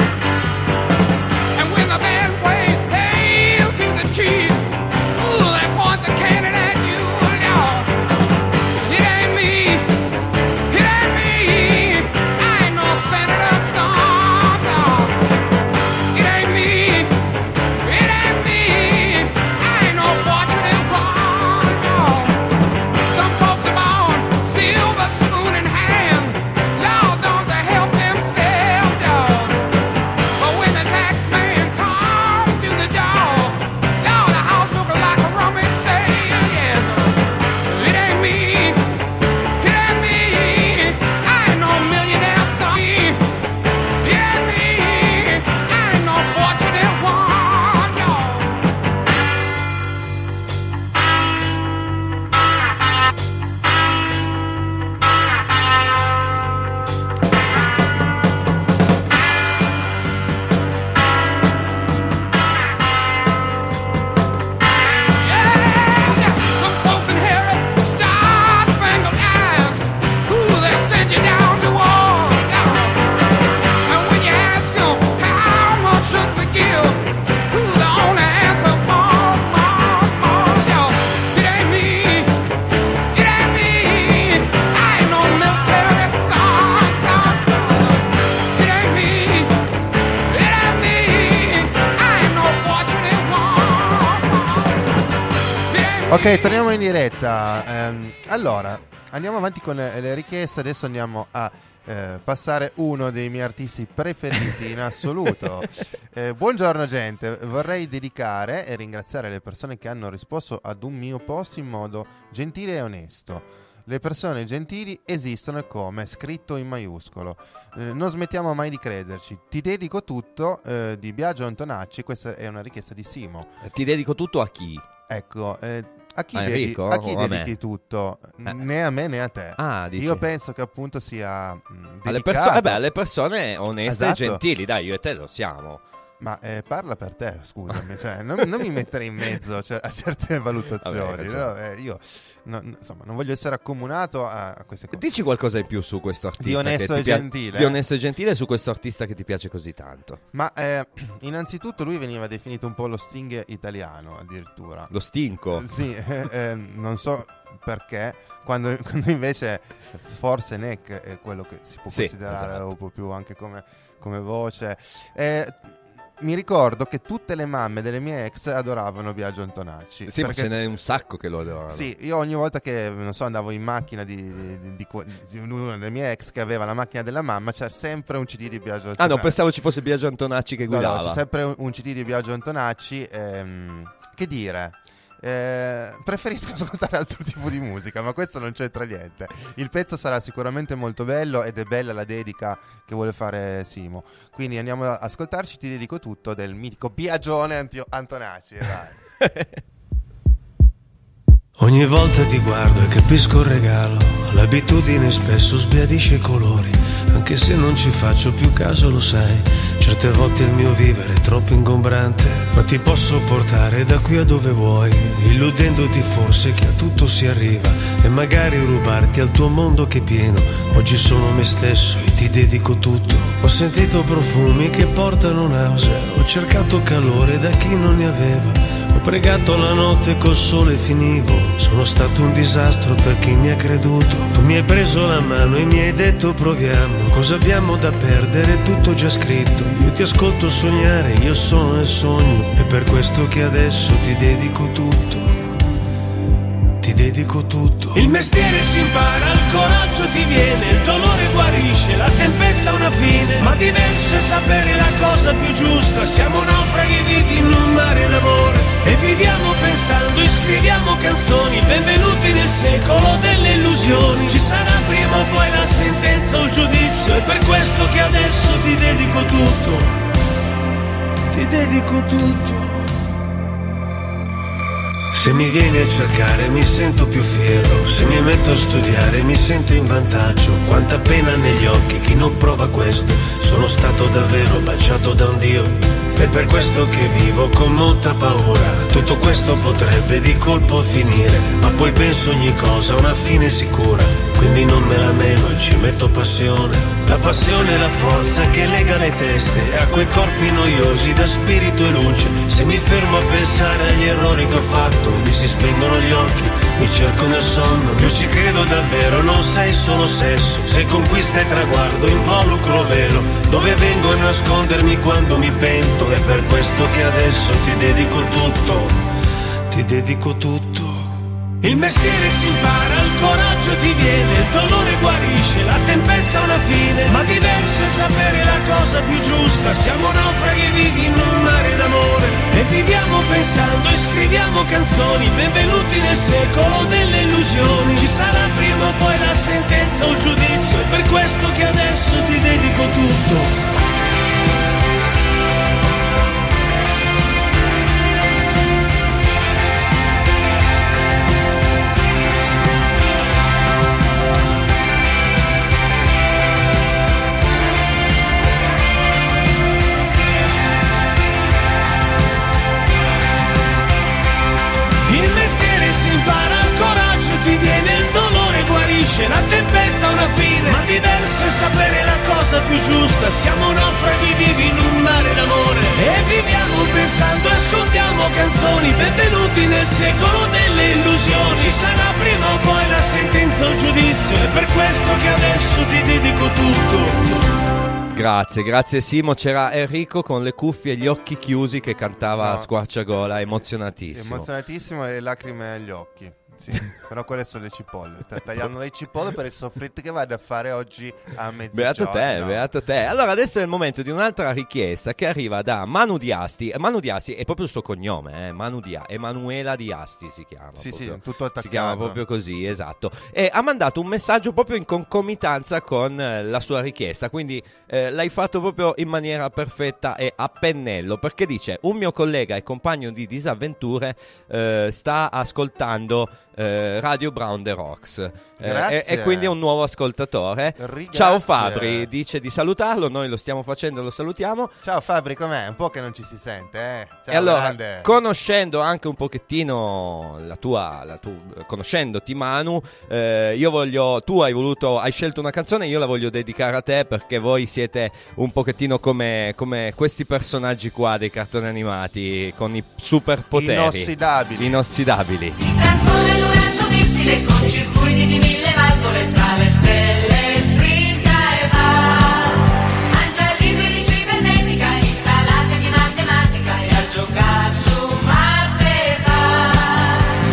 And when the band plays hail to the chief, ooh, they point the cannon at you. Lord, it ain't me, it ain't me. I ain't no senator, son. It ain't me, it ain't me. I ain't no fortunate one, no. Some folks are born silver spoon in hand. Lord, don't they help themselves, dog. But when the tax man comes to the door, Lord, the house look like a rummage sale, yes. It ain't me, it ain't me. I ain't no millionaire, son. It ain't me, I ain't no fortunate one, no. Yeah, some folks inherit star-spangled eyes. Ooh, they send you down to war. And when you ask them how much should we give, ooh, the only answer, more. Yo, it ain't me, it ain't me. I ain't no military son. It ain't me, it ain't me. I ain't no fortunate one. Ok, torniamo in diretta. Allora, andiamo avanti con le richieste. Adesso andiamo a passare uno dei miei artisti preferiti in assoluto. Buongiorno gente, vorrei dedicare e ringraziare le persone che hanno risposto ad un mio post in modo gentile e onesto. Le persone gentili esistono, come scritto in maiuscolo. Non smettiamo mai di crederci. Ti dedico tutto, di Biagio Antonacci. Questa è una richiesta di Simo. Ti dedico tutto a chi? Ecco, a chi, Enrico? a chi O a dedichi me? tutto? Né a me né a te. Dici. Io penso che appunto sia alle dedicato. alle persone oneste Esatto. e gentili, dai, io e te lo siamo. Ma parla per te, scusami, cioè, non mi mettere in mezzo a certe valutazioni. Vabbè, no? Io insomma, non voglio essere accomunato a queste cose. Dici qualcosa in più su questo artista Di onesto che e ti gentile. Di onesto e gentile, su questo artista che ti piace così tanto. Ma innanzitutto lui veniva definito un po' lo Sting italiano, addirittura. Lo stinco. Sì, non so perché, quando invece forse Neck è quello che si può considerare esatto. un po' più anche come voce. Mi ricordo che tutte le mamme delle mie ex adoravano Biagio Antonacci. Sì, perché ce n'è un sacco che lo adoravano. Sì, io ogni volta che, non so, andavo in macchina di una delle mie ex che aveva la macchina della mamma, c'era sempre un CD di Biagio Antonacci. Ah no, pensavo ci fosse Biagio Antonacci che guidava. No, c'è sempre un CD di Biagio Antonacci. Che dire? preferisco ascoltare altro tipo di musica, ma questo non c'entra niente. Il pezzo sarà sicuramente molto bello ed è bella la dedica che vuole fare Simo. Quindi andiamo ad ascoltarci Ti dedico tutto del mitico Biagione Antonacci. Vai. Ogni volta ti guardo e capisco il regalo, l'abitudine spesso sbiadisce i colori, anche se non ci faccio più caso, lo sai. Certe volte il mio vivere è troppo ingombrante, ma ti posso portare da qui a dove vuoi, illudendoti forse che a tutto si arriva e magari rubarti al tuo mondo che è pieno. Oggi sono me stesso e ti dedico tutto. Ho sentito profumi che portano nausea, ho cercato calore da chi non ne aveva. Ho pregato la notte col sole finivo, sono stato un disastro per chi mi ha creduto. Tu mi hai preso la mano e mi hai detto proviamo, cosa abbiamo da perdere, tutto già scritto. Io ti ascolto sognare, io sono nel sogno, è per questo che adesso ti dedico tutto. Ti dedico tutto. Il mestiere si impara, il coraggio ti viene, il dolore guarisce, la tempesta ha una fine, ma diverso è sapere la cosa più giusta. Siamo naufraghi vivi in un mare d'amore e viviamo pensando, scriviamo canzoni. Benvenuti nel secolo delle illusioni. Ci sarà prima o poi la sentenza o il giudizio, è per questo che adesso ti dedico tutto. Ti dedico tutto. Se mi vieni a cercare mi sento più fiero, se mi metto a studiare mi sento in vantaggio. Quanta pena negli occhi chi non prova questo, sono stato davvero baciato da un Dio. È per questo che vivo con molta paura, tutto questo potrebbe di colpo finire, ma poi penso ogni cosa ha una fine sicura, quindi non me la meno e ci metto passione. La passione è la forza che lega le teste a quei corpi noiosi da spirito e luce. Se mi fermo a pensare agli errori che ho fatto, mi si spengono gli occhi, mi cerco nel sonno. Io ci credo davvero, non sei solo sesso, sei conquista e traguardo, involucro vero, dove vengo a nascondermi quando mi pento. È per questo che adesso ti dedico tutto, ti dedico tutto. Il mestiere si impara, il coraggio ti viene, il dolore guarisce, la tempesta ha una fine, ma diverso è sapere la cosa più giusta. Siamo naufraghi vivi in un mare d'amore e viviamo pensando e scriviamo canzoni. Benvenuti nel secolo delle illusioni. Ci sarà prima o poi la sentenza o il giudizio, è per questo che adesso ti dedico tutto. La tempesta ha una fine, ma diverso è sapere la cosa più giusta. Siamo naufraghi vivi in un mare d'amore e viviamo pensando e ascoltiamo canzoni. Benvenuti nel secolo delle illusioni. Ci sarà prima o poi la sentenza o il giudizio, è per questo che adesso ti dedico tutto. Grazie Simo. C'era Enrico con le cuffie e gli occhi chiusi che cantava a squarciagola, emozionatissimo. Emozionatissimo e lacrime agli occhi. Sì, però quelle sono le cipolle. Sta tagliando le cipolle per il soffritto che vado a fare oggi a mezzogiorno. Beato te. Allora adesso è il momento di un'altra richiesta che arriva da Manu Di Asti. Manu Di Asti è proprio il suo cognome, Emanuela Di Asti si chiama. Sì, proprio. sì, tutto attaccato. Si chiama proprio così, esatto. E ha mandato un messaggio proprio in concomitanza con la sua richiesta, quindi l'hai fatto proprio in maniera perfetta e a pennello, perché dice: un mio collega e compagno di disavventure sta ascoltando Radio Brown The Rocks e quindi è un nuovo ascoltatore. Ciao Fabri, dice di salutarlo, noi lo stiamo facendo, lo salutiamo. Ciao Fabri, com'è? Un po' che non ci si sente, Ciao, e allora, grande. Conoscendo anche un pochettino conoscendoti Manu, tu hai scelto una canzone, io la voglio dedicare a te, perché voi siete un pochettino come questi personaggi qua dei cartoni animati con i superpoteri inossidabili. Trasforma in un razzo missile con circuiti di 1000 valvole, tra le stelle sprinta e va. Mangia libri di cibernetica, insalate di matematica e a giocare su Marte va.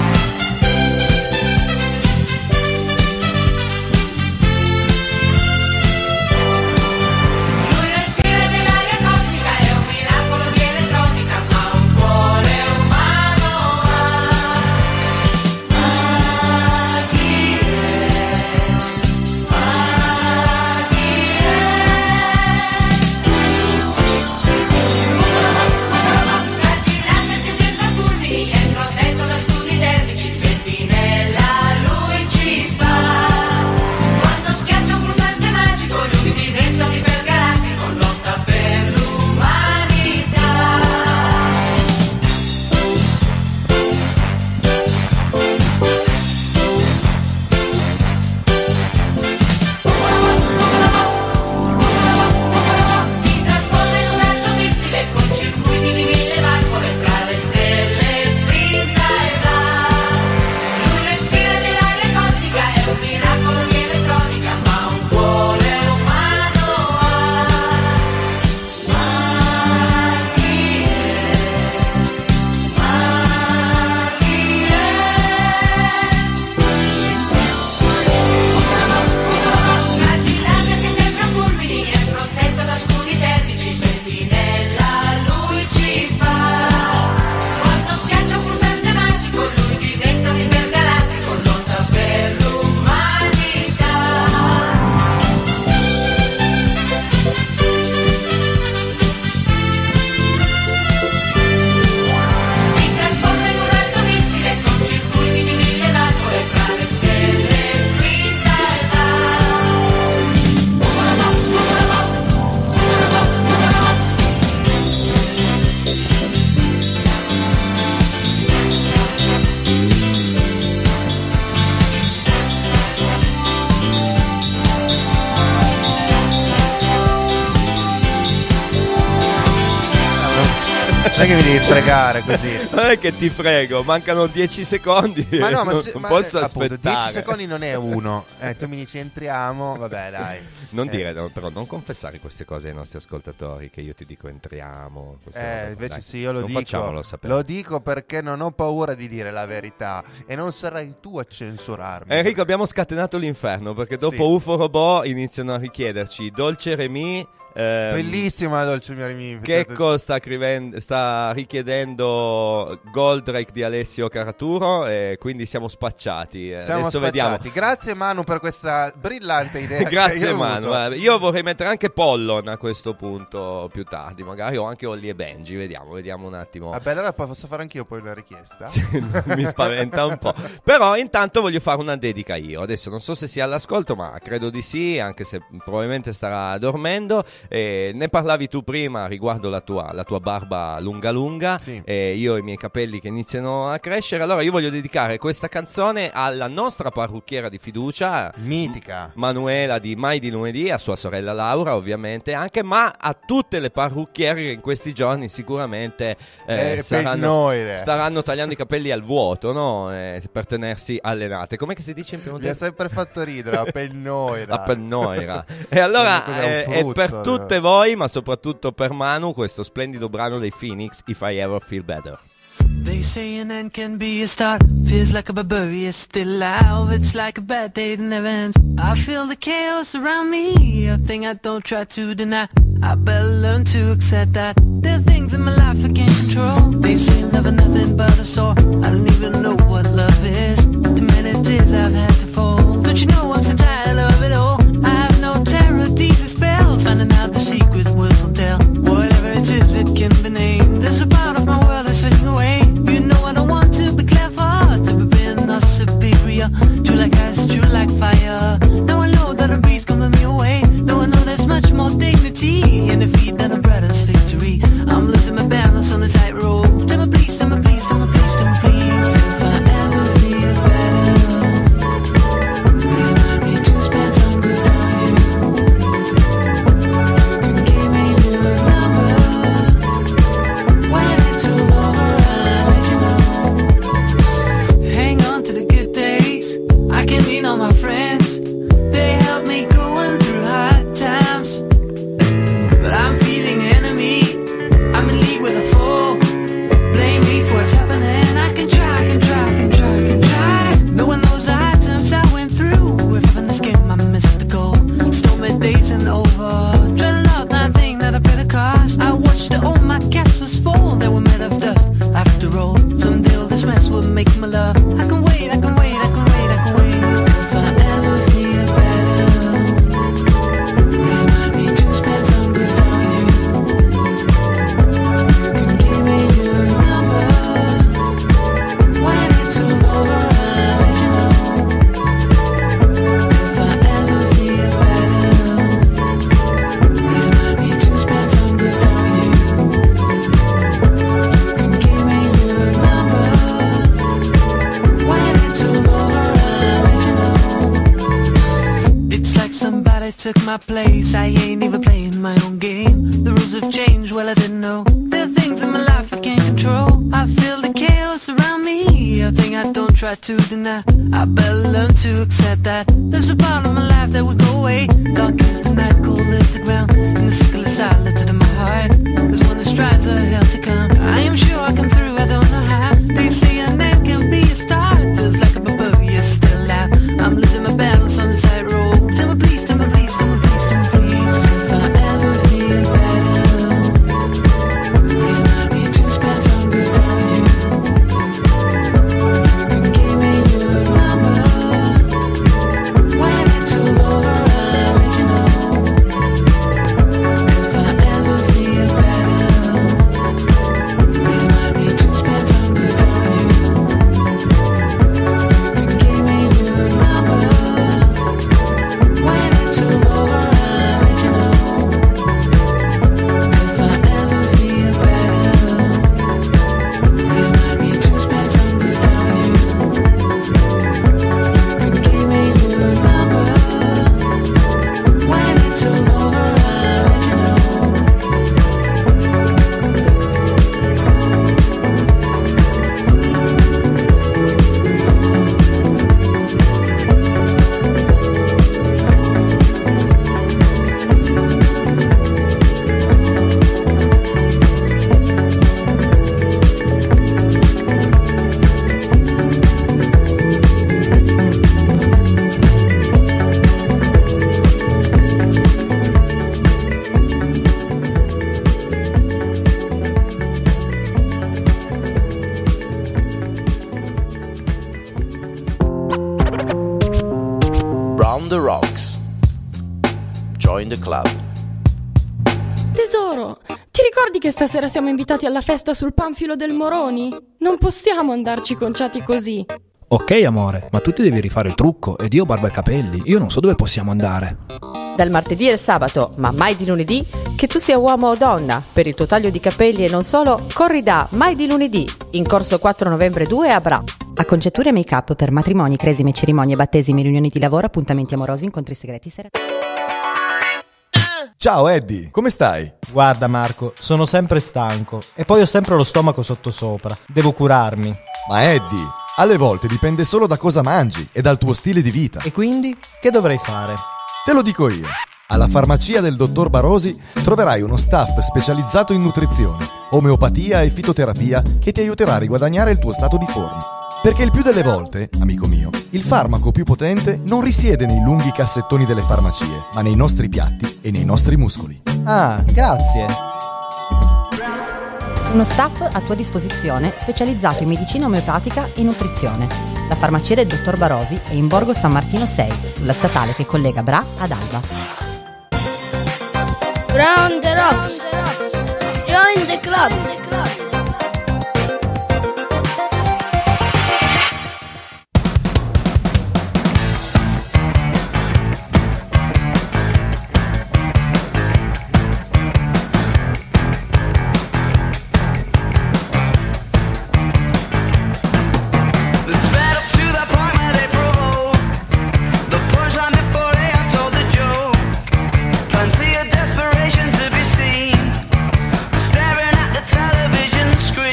Lui respira dell'aria cosmica, è un miracolo di elettronica, ma un cuore umano ha. è che mi devi fregare così. Non è che ti frego, mancano 10 secondi. Ma no, ma non posso appunto, aspettare. 10 secondi non è uno. Tu mi dici entriamo, vabbè dai. Non dire, no, però non confessare queste cose ai nostri ascoltatori, che io ti dico entriamo. Invece dai, sì, io lo non dico. facciamolo sapere. Lo dico perché non ho paura di dire la verità e non sarai tu a censurarmi. Enrico, abbiamo scatenato l'inferno perché dopo Sì. UFO Robot iniziano a richiederci Dolce Remy. Bellissima Dolce Mia Remy. Checco sta richiedendo Goldrake di Alessio Caraturo e quindi siamo spacciati. Siamo Adesso spacciati. vediamo. Grazie Manu per questa brillante idea. Grazie che hai Manu. avuto. Io vorrei mettere anche Pollon a questo punto più tardi, magari, o anche Ollie e Benji. Vediamo un attimo. Vabbè, allora posso fare anch'io poi la richiesta? Mi spaventa un po'. Però intanto voglio fare una dedica io. Adesso non so se sia all'ascolto, ma credo di sì, anche se probabilmente starà dormendo. Ne parlavi tu prima riguardo la tua barba lunga, Sì. io e i miei capelli che iniziano a crescere. Allora io voglio dedicare questa canzone alla nostra parrucchiera di fiducia, mitica Manuela di Mai di Lunedì, a sua sorella Laura ovviamente anche, ma a tutte le parrucchiere che in questi giorni sicuramente staranno tagliando i capelli al vuoto, no? Per tenersi allenate. Com'è che si dice in primo Mi ha tempo? sempre fatto ridere, a pennoira. E allora Cos'è, un è frutto, per tutte voi, ma soprattutto per Manu, questo splendido brano dei Phoenix, If I Ever Feel Better. They say an end can be a start. Feels like a barbarian still alive. It's like a bad day that never ends. I feel the chaos around me, a thing I don't try to deny. I better learn to accept that there are things in my life I can't control. They say love is nothing but a sore. I don't even know what love is. Too many tears I've had to fall. Don't you know I'm so tired of it all? I have no terror, these are spells. Finding out the secret words won't tell. Whatever it is, it can be named. There's a part of my world that's fading away. You know I don't want to be clever, to be being or superior. True like ice, true like fire. Now I know that a breeze coming me away. Now I know there's much more dignity in defeat than a brother's victory. I'm losing my balance on the tightrope. Tell me please, tell me please, tell me please, tell me please. If I ever feel better, remind me to spend some good on you. You can give me your number. When it's all over, I'll let you know. Hang on to the good days. I can lean on my friends. They help me going through hard times. But I'm feeling enemy. I'm in league with a foe. Blame me for what's happening. I can try, can try, can try, can try. No one knows the hard times I went through. If in this game I missed the goal. Stormy days and over. Dreading out that thing that I paid the cost. I watched all my castles fall. They were made of dust. After all, someday all this mess will make my love. I can wait, I can wait, I can wait, I can wait. If I ever feel better, remind me to spend some good on you. You can give me your number. When it's all over, I'll let you know. If I ever feel better, remind me to spend some good on you. You can give me your number. When it's all over, I'll let you know. It's like somebody took my place. I ain't even playing my own game. The rules have changed, well I didn't know. There are things in my life I can't control. I feel the chaos around me, a thing I don't try to deny. I better learn to accept that there's a part of my life that will go away. Dark is the night, cold is the ground, and the sickle is silent in my heart. There's one that strives a hell to come. I am sure I come through, I don't know how. They say an end can be a start. Feels like a barbarian still out. I'm losing my balance on the tightrope. Tell me please, tell me please, tell me please, tell me please. If I ever feel better, remind me to spend some good on you. You can give me your number. When it's all over, I'll let you know. If I ever feel better, remind me to spend some Around the Rocks. Join the club. Tesoro, ti ricordi che stasera siamo invitati alla festa sul Panfilo del Moroni? Non possiamo andarci conciati così. Ok amore, ma tu ti devi rifare il trucco ed io barba e capelli, io non so dove possiamo andare. Dal martedì al sabato, ma mai di lunedì, che tu sia uomo o donna, per il tuo taglio di capelli e non solo, corri da Mai di lunedì, in corso 4 novembre 2 a Bra. Acconciature e make-up per matrimoni, cresime, cerimonie, battesimi, riunioni di lavoro, appuntamenti amorosi, incontri segreti, serate. Ciao Eddie, come stai? Guarda Marco, sono sempre stanco e poi ho sempre lo stomaco sottosopra. Devo curarmi. Ma Eddie, alle volte dipende solo da cosa mangi e dal tuo stile di vita. E quindi che dovrei fare? Te lo dico io. Alla farmacia del dottor Barosi troverai uno staff specializzato in nutrizione, omeopatia e fitoterapia che ti aiuterà a riguadagnare il tuo stato di forma. Perché il più delle volte, amico mio, il farmaco più potente non risiede nei lunghi cassettoni delle farmacie, ma nei nostri piatti e nei nostri muscoli. Ah, grazie. Uno staff a tua disposizione specializzato in medicina omeopatica e nutrizione. La farmacia del dottor Barosi è in Borgo San Martino 6, sulla statale che collega Bra ad Alba. Round the Rocks. Join the club. Desperation to be seen, staring at the television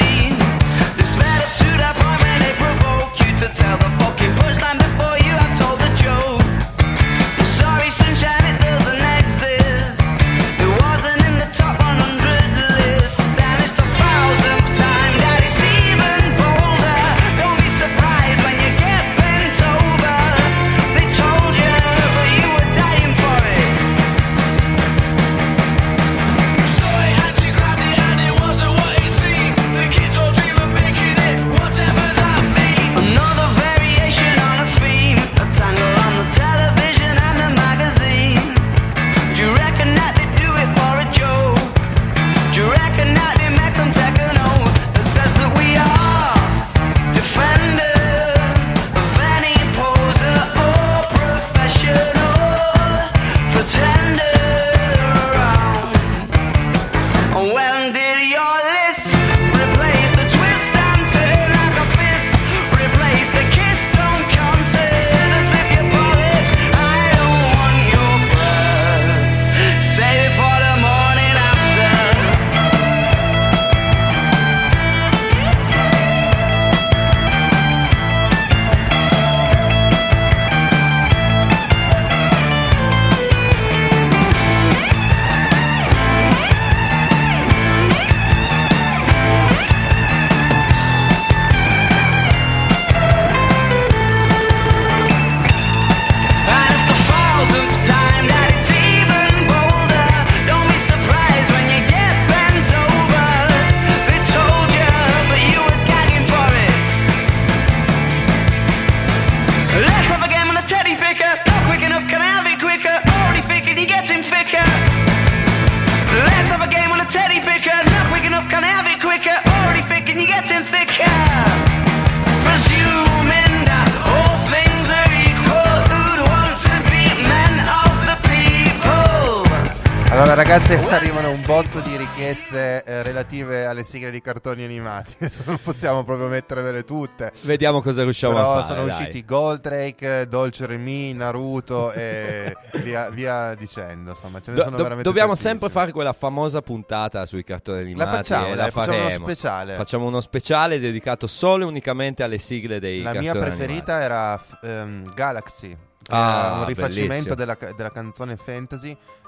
Allora ragazzi, arrivano un botto di richieste relative alle sigle di cartoni animati. Adesso non possiamo proprio mettervele tutte. Vediamo cosa riusciamo a fare. Però sono usciti Goldrake, Dolce Remy, Naruto e via dicendo. Insomma, ce ne sono veramente dobbiamo tantissimi. sempre fare quella famosa puntata sui cartoni animati. La facciamo, dai, facciamo uno faremo. speciale. Facciamo uno speciale dedicato solo e unicamente alle sigle dei cartoni La mia animati. preferita era Galaxy, che era un rifacimento bellissimo. della canzone fantasy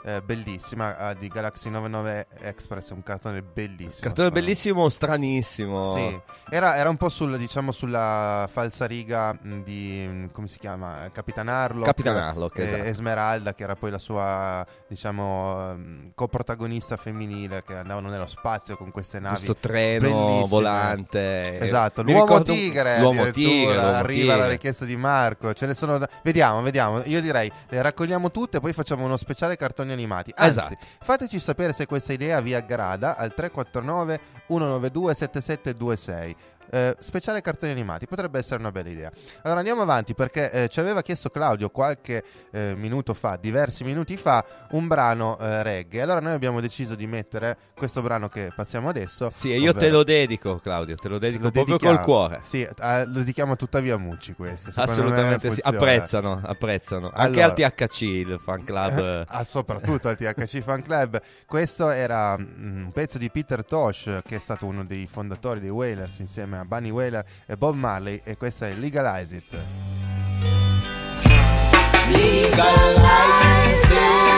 bellissima di Galaxy 99 Express, è un cartone bellissimo. Bellissimo, stranissimo. Sì, era un po' sulla falsariga di, come si chiama? Capitan Harlock, esatto. Esmeralda, che era poi la sua, diciamo, coprotagonista femminile, che andavano nello spazio con queste navi. Questo treno bellissime. Volante. Esatto, Mi l'uomo ricordo- tigre. l'uomo tigre, Arriva la richiesta di Marco. Ce ne sono. Vediamo. Io direi le raccogliamo tutte e poi facciamo uno speciale cartoni animati. Anzi, Esatto. fateci sapere se questa idea vi aggrada al 349 192 7726. Speciale cartoni animati, potrebbe essere una bella idea. Allora andiamo avanti, perché ci aveva chiesto Claudio qualche minuto fa, diversi minuti fa, un brano reggae. Allora noi abbiamo deciso di mettere questo brano che passiamo adesso. Sì, e io te lo dedico, Claudio, te lo dedico proprio dedichiamo. col cuore. Sì, lo dedichiamo a Tuttavia Mucci questo. Assolutamente sì, apprezzano. Anche Allora, al THC, il fan club. Soprattutto al THC Fan Club. Questo era un pezzo di Peter Tosh, che è stato uno dei fondatori dei Wailers insieme a Bunny Wailer e Bob Marley, e questa è Legalize It. Legalize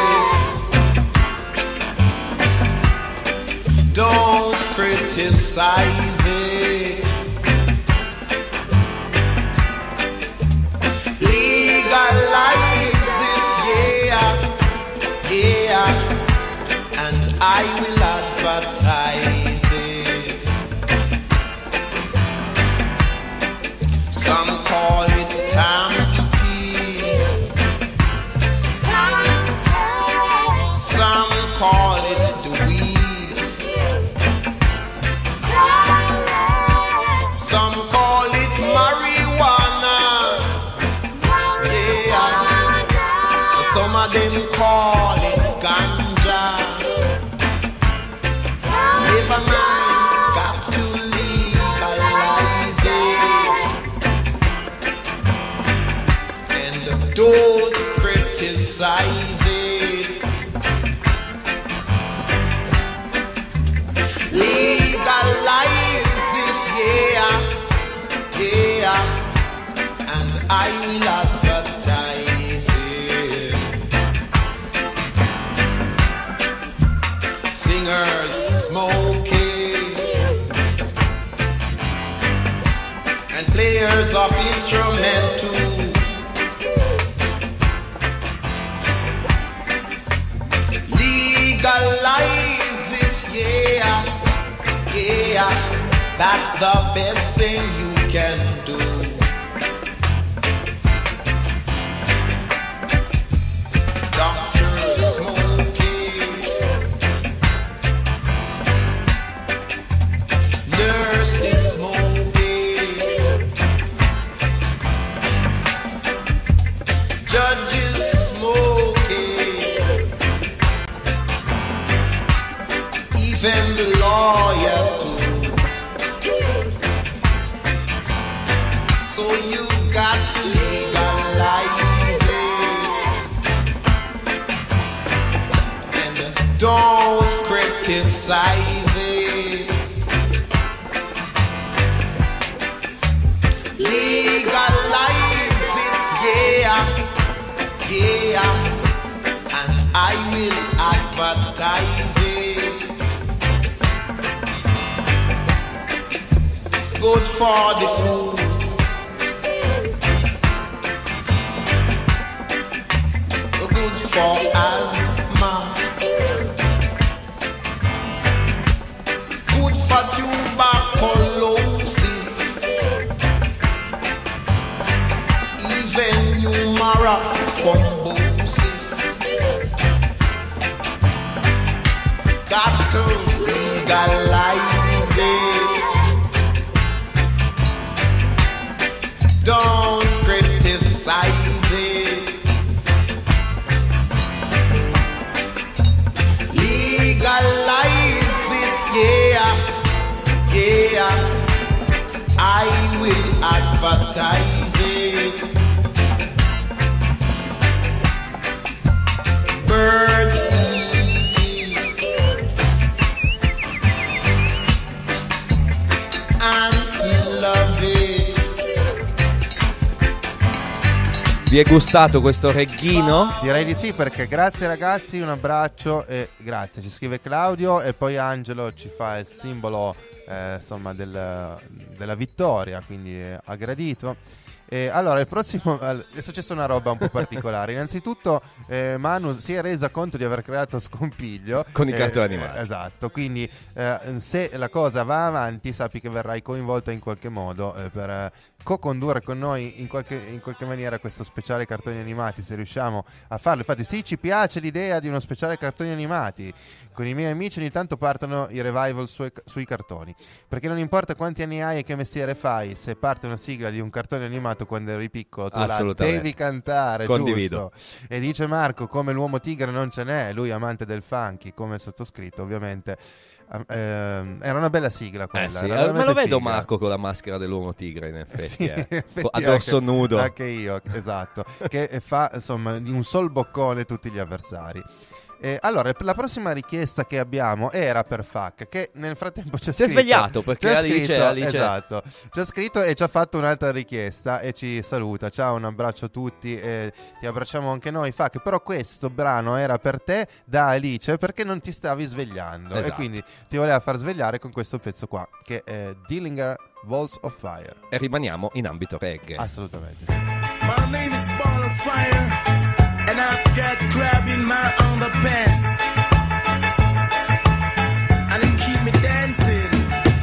it. Don't criticize it. Legalize it, yeah. And I will advertise it. Some call it Tampy. Some call it the weed. Some call it marijuana. Yeah. Some of them call it ganja. Never mind, got to legalize it. And don't criticize it. Legalize it, yeah. And I will advertise it. Singers smoking and players of instrumental. Legalize it, yeah. That's the best thing you can do. Doctors smoking, nurses smoking, judges smoking, even the lawyer too. So you got to legalize it and don't criticize it. Legalize it, yeah. And I will advertise it. It's good for the food. Good for asthma. Good for tuberculosis. Even humora thrombosis. Got to legalize it. Don't criticize it. Legalize it, yeah. I will advertise it. Birds eat it. Ants love it. Vi è gustato questo regghino? Direi di sì, perché grazie ragazzi, un abbraccio e grazie. Ci scrive Claudio e poi Angelo ci fa il simbolo insomma della vittoria, quindi ha gradito. Allora, il prossimo è successa una roba un po' particolare. Innanzitutto Manu si è resa conto di aver creato scompiglio con i cartoni animati. Esatto, quindi se la cosa va avanti sappi che verrai coinvolta in qualche modo per co-condurre con noi in qualche maniera questo speciale cartoni animati, se riusciamo a farlo. Infatti sì, ci piace l'idea di uno speciale cartoni animati. Con i miei amici ogni tanto partono i revival sui cartoni, perché non importa quanti anni hai e che mestiere fai, se parte una sigla di un cartone animato quando eri piccolo tu la devi cantare. Condivido. Giusto? E dice Marco, come l'uomo tigre non ce n'è, lui amante del funky come il sottoscritto ovviamente. Era una bella sigla quella, sì, me lo vedo Marco con la maschera dell'uomo tigre in effetti, sì, in effetti a dorso nudo. Anche io, esatto, che fa insomma di un sol boccone tutti gli avversari. Allora, la prossima richiesta che abbiamo era per Fac, che nel frattempo ci ha scritto. Si è svegliato perché Alice. Esatto, ci ha scritto e ci ha fatto un'altra richiesta e ci saluta. Ciao, un abbraccio a tutti e ti abbracciamo anche noi, Fac. Però questo brano era per te da Alice perché non ti stavi svegliando, esatto. E quindi ti voleva far svegliare con questo pezzo qua, che è Dillinger Walls of Fire. E rimaniamo in ambito reggae. Assolutamente sì. My name is Ball of Fire. And I've got crab in my underpants, and it keep me dancing.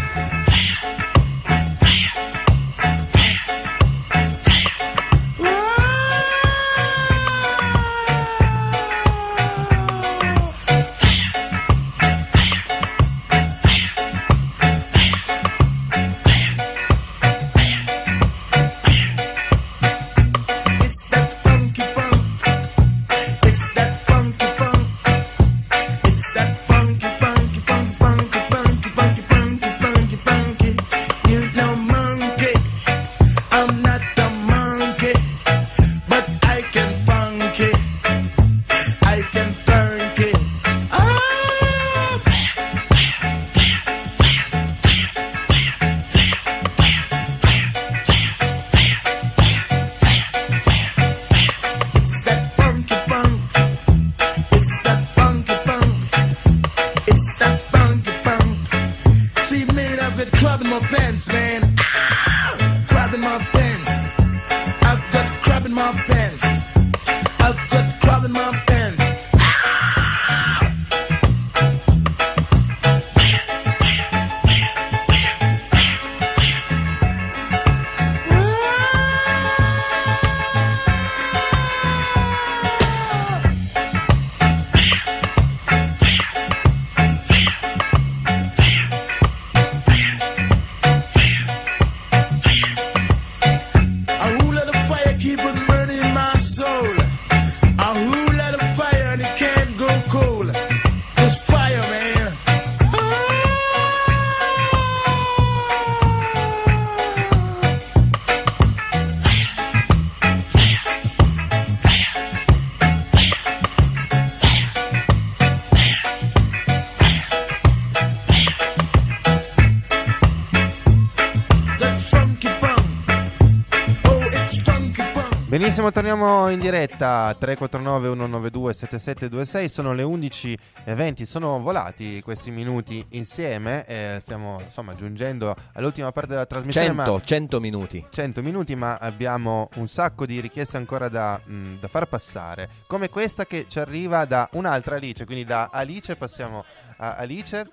Benissimo, torniamo in diretta 349 192 7726. Sono le 11:20, sono volati questi minuti insieme, stiamo insomma giungendo all'ultima parte della trasmissione. 100 minuti 100 minuti, ma abbiamo un sacco di richieste ancora da far passare, come questa che ci arriva da un'altra Alice, quindi da Alice passiamo a Alice,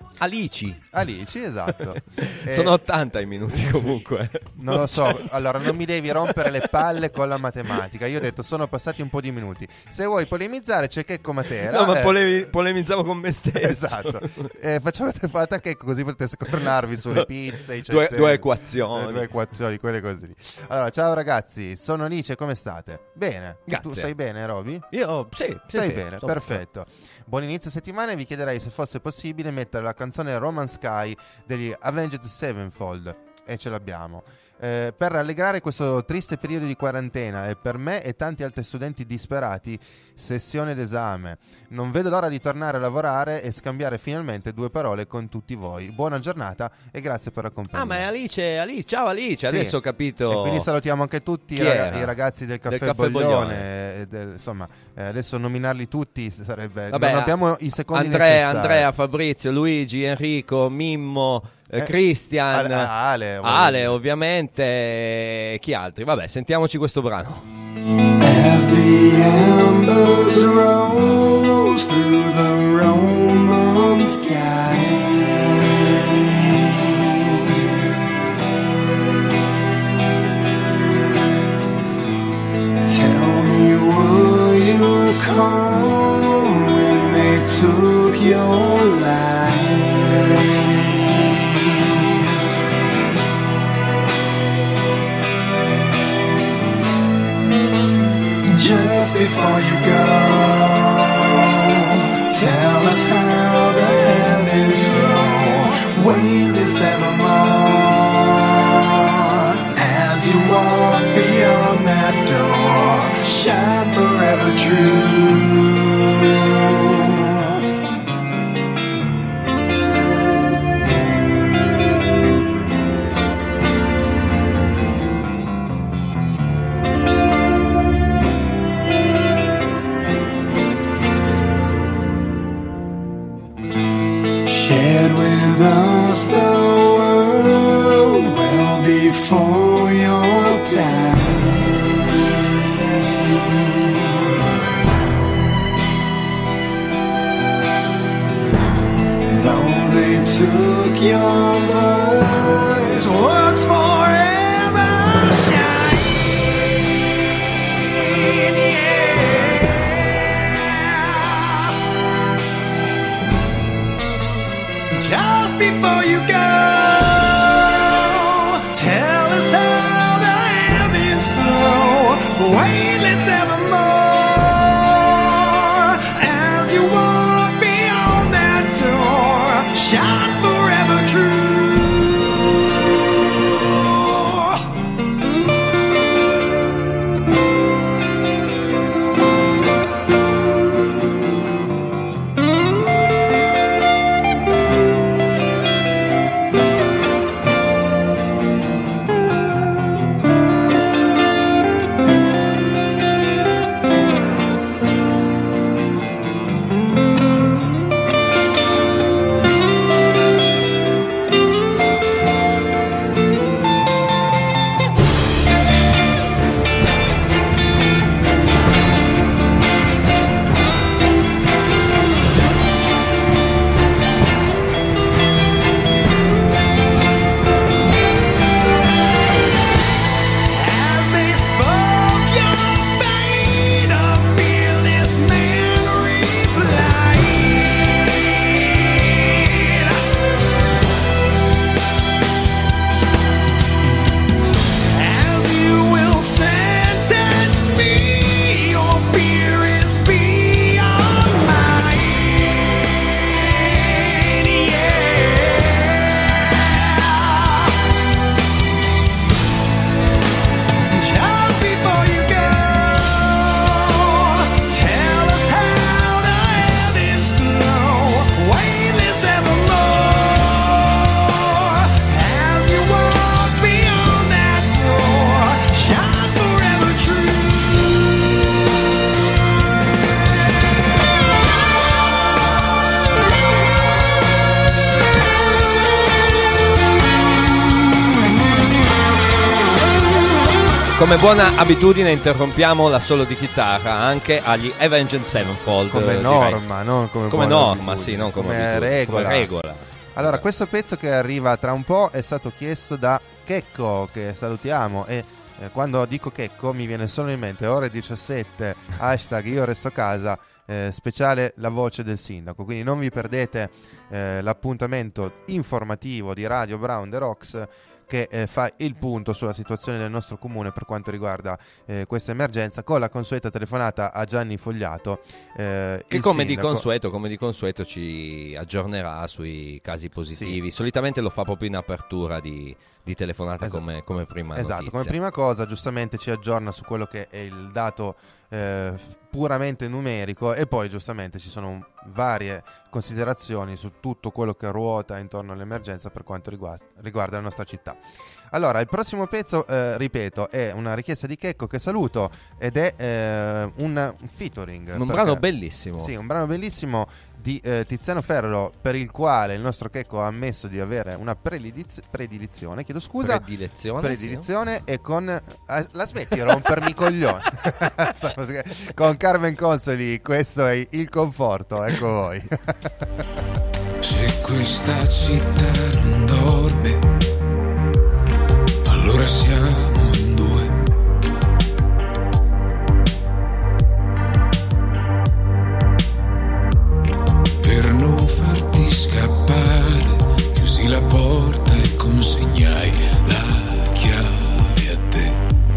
esatto. Sono 80 i minuti comunque. Non lo so, allora non mi devi rompere le palle con la matematica. Io ho detto sono passati un po' di minuti. Se vuoi polemizzare c'è Checco Matera. No, ma polemizzavo con me stesso. Esatto. Facciamo fate Checco così potete scornarvi sulle pizze, due equazioni. Due equazioni, quelle così. Allora, ciao ragazzi, sono Alice, come state? Bene. Grazie. Tu stai bene, Roby? Io sì. Stai bene, perfetto. Buon inizio settimana e vi chiederei se fosse possibile mettere la canzone Roman Sky degli Avenged Sevenfold, e ce l'abbiamo. per rallegrare questo triste periodo di quarantena e per me e tanti altri studenti disperati, sessione d'esame. Non vedo l'ora di tornare a lavorare e scambiare finalmente 2 parole con tutti voi. Buona giornata e grazie per accompagnarmi. Ma è Alice, ciao Alice, Sì. adesso ho capito. E quindi salutiamo anche tutti Chi era? i ragazzi del Caffè, Caffè Boglione. Insomma, adesso nominarli tutti sarebbe... Vabbè, non abbiamo i secondi necessari. Andrea, Fabrizio, Luigi, Enrico, Mimmo, Christian, Ale ovviamente, chi altri? Vabbè, sentiamoci questo brano. As the embers rose through the Roman sky, tell me, will you come when they took your life? Just before you go, tell us how the heavens flow, weightless evermore, as you walk beyond that door, shine forever true. Shared with us the world well before your time. Though they took your voice, words forever shine. Just before you go, tell us how the heavens flow, weightless evermore, as you walk beyond that door, shine forever true. Come buona abitudine interrompiamo l'assolo di chitarra anche agli Avenged Sevenfold. Come norma, non come norma, sì, non come regola. Allora, questo pezzo che arriva tra un po' è stato chiesto da Checco, che salutiamo, e quando dico Checco mi viene solo in mente ore 17, hashtag io resto a casa, speciale la voce del sindaco, quindi non vi perdete l'appuntamento informativo di Radio Brown The Rocks, che fa il punto sulla situazione del nostro comune per quanto riguarda questa emergenza, con la consueta telefonata a Gianni Fogliato, che come di consueto ci aggiornerà sui casi positivi. Sì. Solitamente lo fa proprio in apertura di di telefonata come prima Esatto, notizia. come prima cosa giustamente ci aggiorna su quello che è il dato puramente numerico, e poi giustamente ci sono varie considerazioni su tutto quello che ruota intorno all'emergenza per quanto riguarda la nostra città. Allora, il prossimo pezzo, ripeto, è una richiesta di Checco, che saluto, ed è un featuring. Un brano bellissimo. Sì, un brano bellissimo di Tiziano Ferro, per il quale il nostro Checco ha ammesso di avere una predilizione, chiedo scusa. Predilizione, sì. E con... la smetti di rompermi i coglioni. Con Carmen Consoli, questo è Il Conforto, ecco voi. Se questa città non dorme, allora siamo in due. Per non farti scappare, chiusi la porta e consegnai la chiave a te.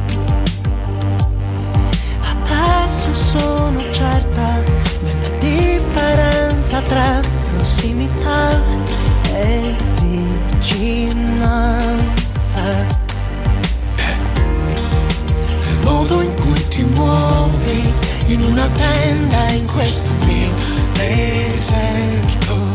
Adesso sono certa della differenza tra prossimità e vicinanza. Il modo in cui ti muovi in una tenda in questo mio deserto.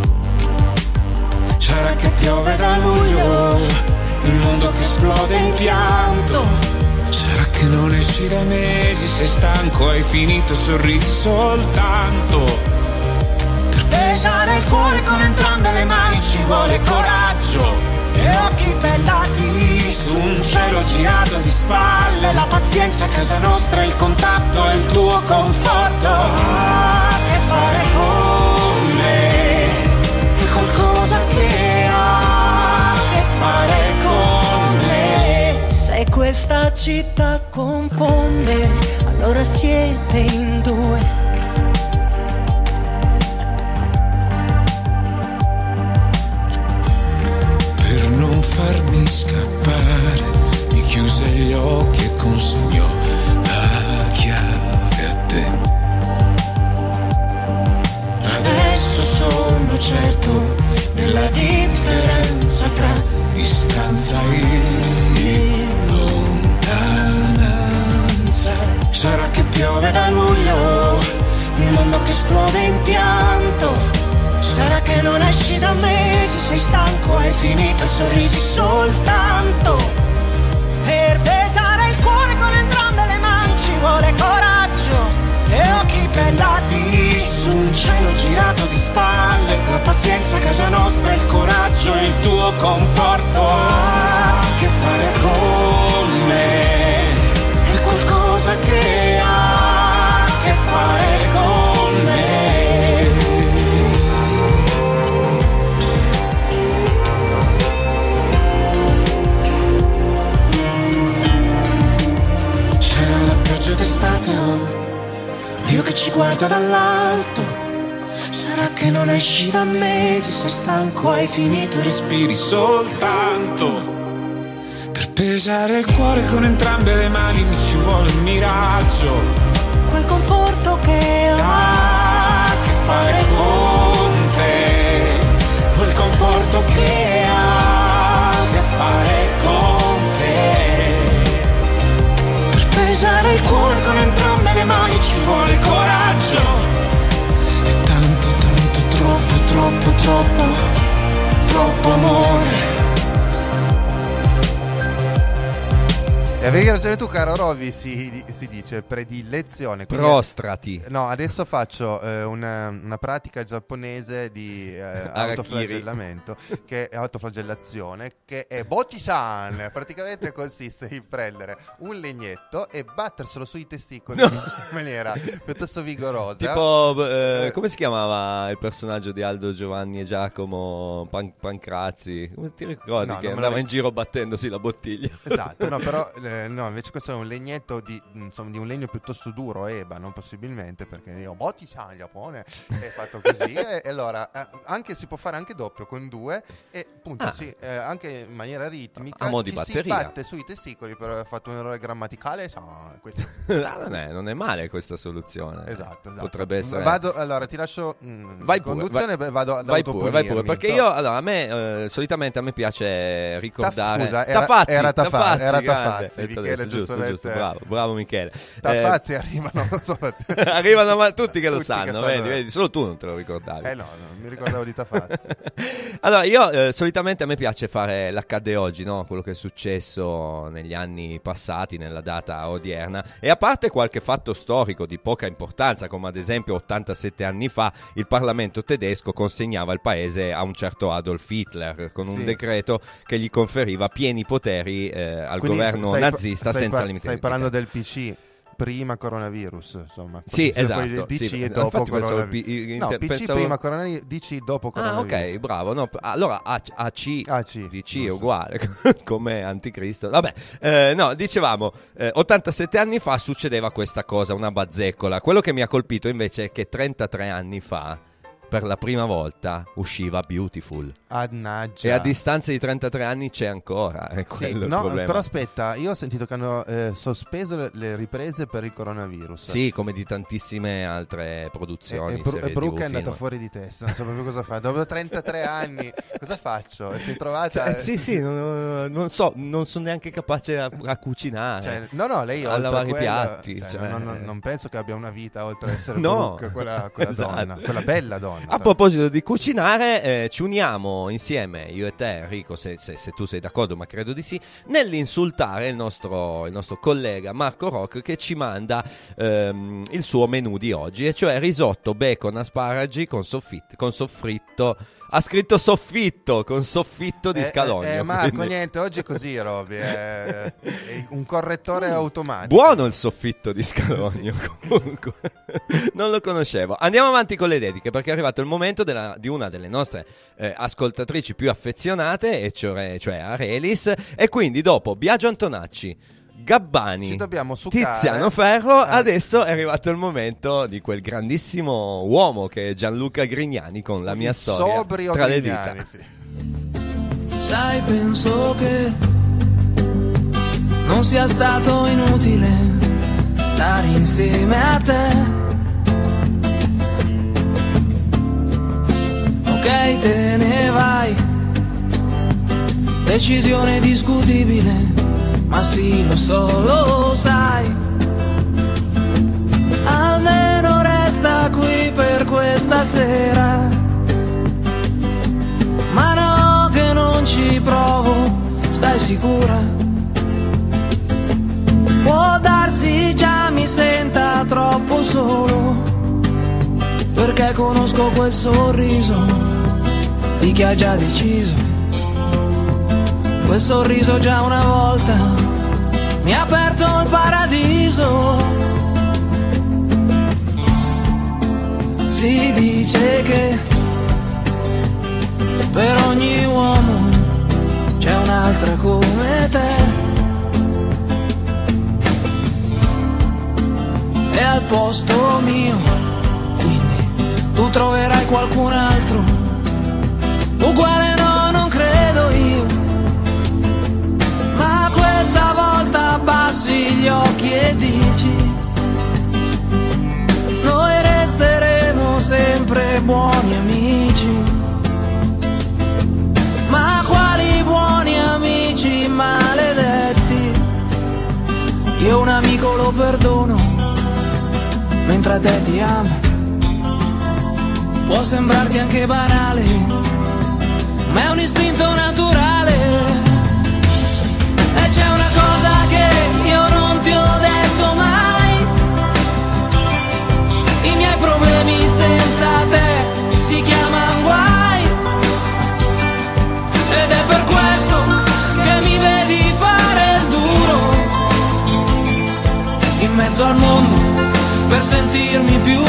Sarà che piove da luglio, il mondo che esplode in pianto. Sarà che non esci da mesi, sei stanco, hai finito, sorrisi soltanto. Per pesare il cuore con entrambe le mani ci vuole coraggio e occhi bellati su un cielo girato di spalle. La pazienza a casa nostra, il contatto e il tuo conforto. Che fare con me è qualcosa che ha a che fare con me. Se questa città confonde, allora siete in due. Farmi scappare, mi chiuse gli occhi e consegnò la chiave a te. Adesso sono certo della differenza tra distanza e lontananza. Sarà che piove da luglio, il mondo che esplode in pianto. Sarà che non esci da mesi, sei stanco, hai finito, sorrisi soltanto. Per pesare il cuore con entrambe le mani ci vuole coraggio e occhi bellati su un cielo girato di spalle. La pazienza a casa nostra, il coraggio e il tuo conforto. Che fare con me è qualcosa che ha a che fare con me. D'estate, oh, Dio che ci guarda dall'alto. Sarà che non esci da mesi, sei stanco, hai finito, respiri soltanto. Per pesare il cuore con entrambe le mani mi ci vuole un miraggio. Quel conforto che ha a che fare con te. Quel conforto che ha a che fare con te. Pesare il cuore con entrambe le mani ci vuole coraggio e tanto, tanto, troppo, troppo, troppo, troppo amore. E avevi ragione tu, caro Roby, si dice predilezione. Prostrati. No, adesso faccio una pratica giapponese di autoflagellamento, che è autoflagellazione, che è Bochi-san. Praticamente consiste in prendere un legnetto e batterselo sui testicoli in maniera piuttosto vigorosa. Tipo, come si chiamava il personaggio di Aldo, Giovanni e Giacomo Pancrazzi? Come ti ricordi che andava in giro battendosi la bottiglia? Esatto, no, però No, invece questo è un legnetto di un legno piuttosto duro, ebano, possibilmente, perché io botti in Giappone è fatto così e allora anche si può fare anche doppio con 2 e appunto anche in maniera ritmica a mo' di ci batteria. si batte sui testicoli per aver fatto un errore grammaticale. Non è male questa soluzione. Esatto. Potrebbe essere. Allora ti lascio vai conduzione, vado ad vai pure, perché io allora a me solitamente a me piace ricordare era Tafazzi, Michele, giusto, bravo Michele. Tafazzi arrivano ma tutti che lo Tutti sanno, che vedi, solo tu non te lo ricordavi. No, mi ricordavo di Tafazzi. Allora io solitamente a me piace fare l'accade oggi, no? Quello che è successo negli anni passati, nella data odierna, e a parte qualche fatto storico di poca importanza, come ad esempio 87 anni fa il Parlamento tedesco consegnava il paese a un certo Adolf Hitler con un decreto che gli conferiva pieni poteri al governo nazista senza limiti. Stai parlando del PC prima coronavirus, insomma. Sì, esatto. DC sì, e dopo coronavirus. PC pensavo... prima coronavirus, DC dopo coronavirus. Ok, bravo. No, allora AC DC è uguale come Anticristo. Vabbè, no, dicevamo 87 anni fa succedeva questa cosa, una bazzecola. Quello che mi ha colpito invece è che 33 anni fa per la prima volta usciva Beautiful. Annaggia. E a distanza di 33 anni c'è ancora. È quello il problema. Però aspetta, io ho sentito che hanno sospeso le riprese per il coronavirus. Sì, come di tantissime altre produzioni. E Brooke è andata fuori di testa, non so proprio cosa fa. Dopo 33 anni, cosa faccio? E si è trovata. Sì, non so, non sono neanche capace a cucinare. Lei a lavare i piatti. Non penso che abbia una vita oltre ad essere no, Brooke, quella esatto. donna, quella bella donna. A proposito di cucinare, ci uniamo insieme, io e te Enrico, se tu sei d'accordo, ma credo di sì, nell'insultare il nostro collega Marco Rock, che ci manda il suo menù di oggi, e cioè risotto, bacon, asparagi con soffritto. Ha scritto soffitto con soffitto di scalogno. Marco, quindi... niente, oggi è così, Roby. È un correttore automatico. Buono il soffitto di scalogno. Sì. Comunque, non lo conoscevo. Andiamo avanti con le dediche, perché è arrivato il momento di una delle nostre ascoltatrici più affezionate, e cioè Arelis. E quindi dopo Biagio Antonacci, Gabbani, Tiziano Ferro, adesso è arrivato il momento di quel grandissimo uomo che è Gianluca Grignani con La mia storia sobrio tra Grignani, le dita. Sai, penso che non sia stato inutile stare insieme a te. Ok, te ne vai, decisione discutibile, ma sì, lo sai. Almeno resta qui per questa sera. Ma no, che non ci provo, stai sicura? Può darsi già mi senta troppo solo, perché conosco quel sorriso di chi ha già deciso. Quel sorriso già una volta mi ha aperto il paradiso. Si dice che per ogni uomo c'è un'altra come te, e al posto mio quindi tu troverai qualcun altro uguale. No, non credo io, ma questa volta abbassi gli occhi e dici: noi resteremo sempre buoni amici. Ma quali buoni amici maledetti? Io un amico lo perdono, mentre a te ti amo. Può sembrarti anche banale, ma è un istinto naturale. E c'è una cosa che io non ti ho detto mai: i miei problemi senza te si chiamano guai. Ed è per questo che mi vedi fare il duro in mezzo al mondo per sentirmi più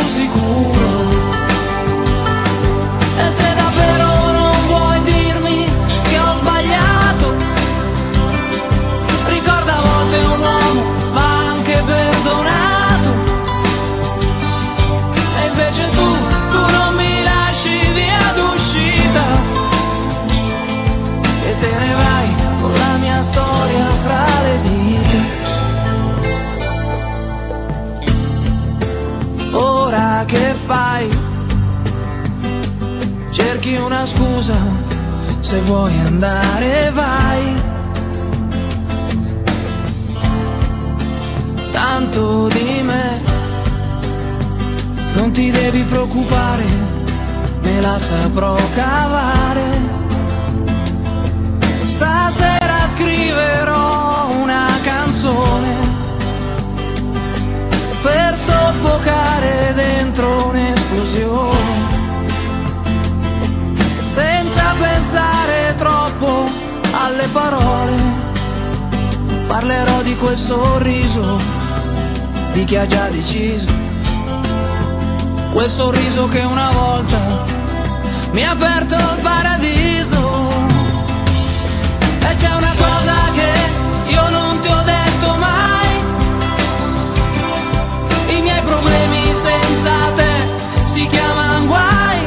sicuro. E se davvero non vuoi dirmi che fai? Cerchi una scusa, se vuoi andare vai. Tanto di me non ti devi preoccupare, me la saprò cavare. Stasera scriverò una canzone per soffocare dentro un'esplosione, senza pensare troppo alle parole. Parlerò di quel sorriso di chi ha già deciso, quel sorriso che una volta mi ha aperto il paradiso. E c'è una cosa che io non ti ho detto mai: i miei problemi senza te si chiamano guai.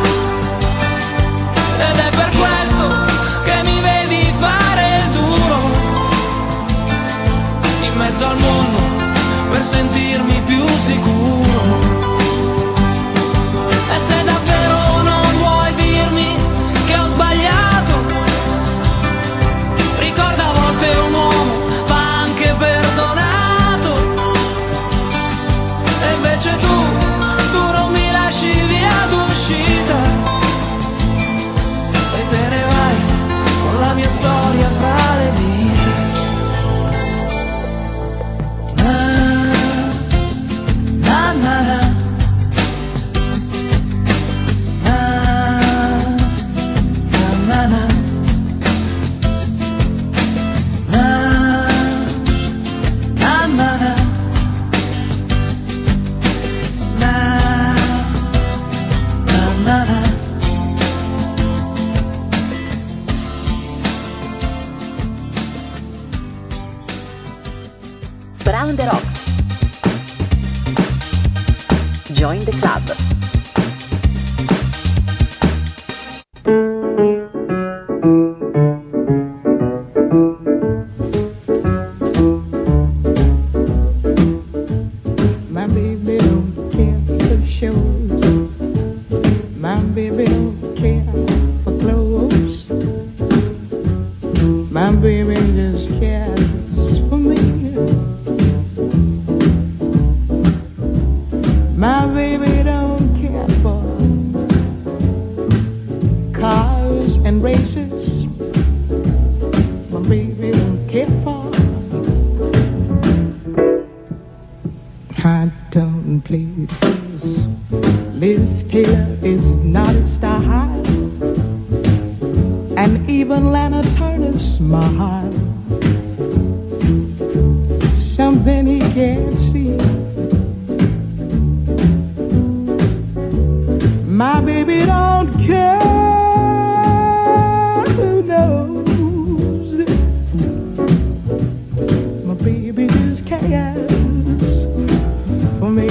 Ed è per questo che mi vedi fare il duro in mezzo al mondo per sentirmi più sicuro. E se davvero non vuoi dirmi che ho sbagliato, ricorda, a volte un uomo va anche perdonato. E invece tu non mi lasci via d'uscita e te ne vai con la mia storia fra le dita. Na na na na na na. Brown the Rocks. Join the club. My baby don't care for shows. My baby don't care for clothes. My baby just cares for me. My baby don't care for cars and races. My baby don't care for high tone places. Liz Taylor is not a star high, and even Lana Turner's smile, something he can't see. My baby don't care, who knows? My baby just cares for me.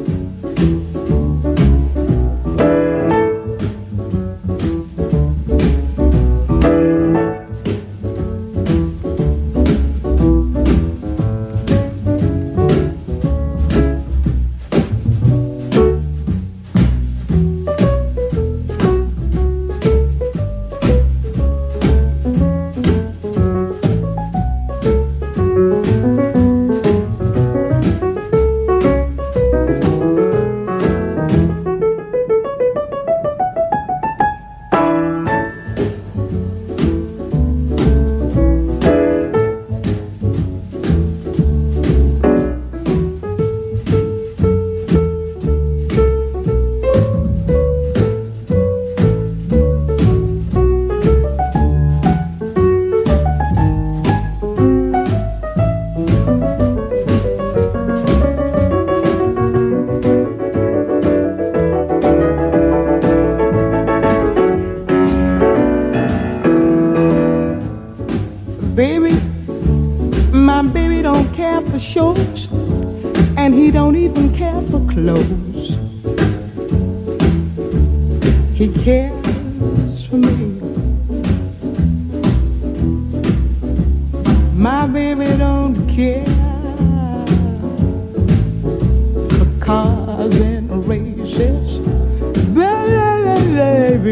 Baby, my baby don't care for shows, and he don't even care for clothes. He cares for me. My baby don't care for cars and races.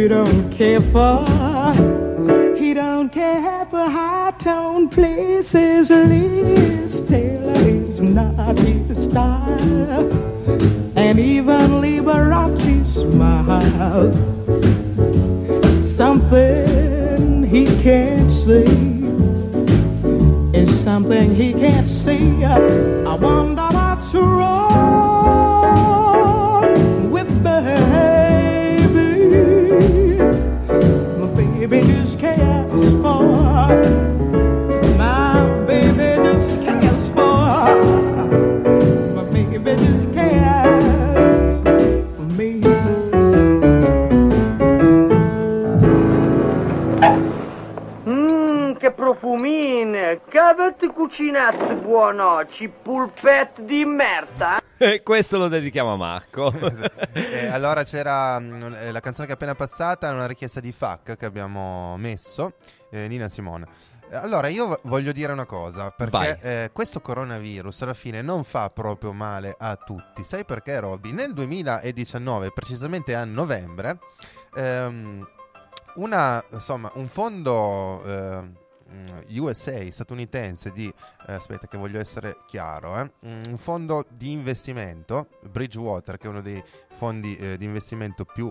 he don't care for. He don't care for high-tone places. Liz Taylor is not his style, and even Liberace smile. Something he can't see is something he can't see. I wonder what's wrong with baby. My baby just cares for. My baby just cares for. My baby just cares for me. Che profumine! Che avete cucinato buonoci, pulpette di merda? Questo lo dedichiamo a Marco. Allora c'era la canzone che è appena passata, una richiesta di FAC che abbiamo messo, Nina Simone. Allora io voglio dire una cosa, perché questo coronavirus alla fine non fa proprio male a tutti. Sai perché, Robby? Nel 2019, precisamente a novembre, un fondo USA statunitense di aspetta che voglio essere chiaro, un fondo di investimento, Bridgewater, che è uno dei fondi di investimento più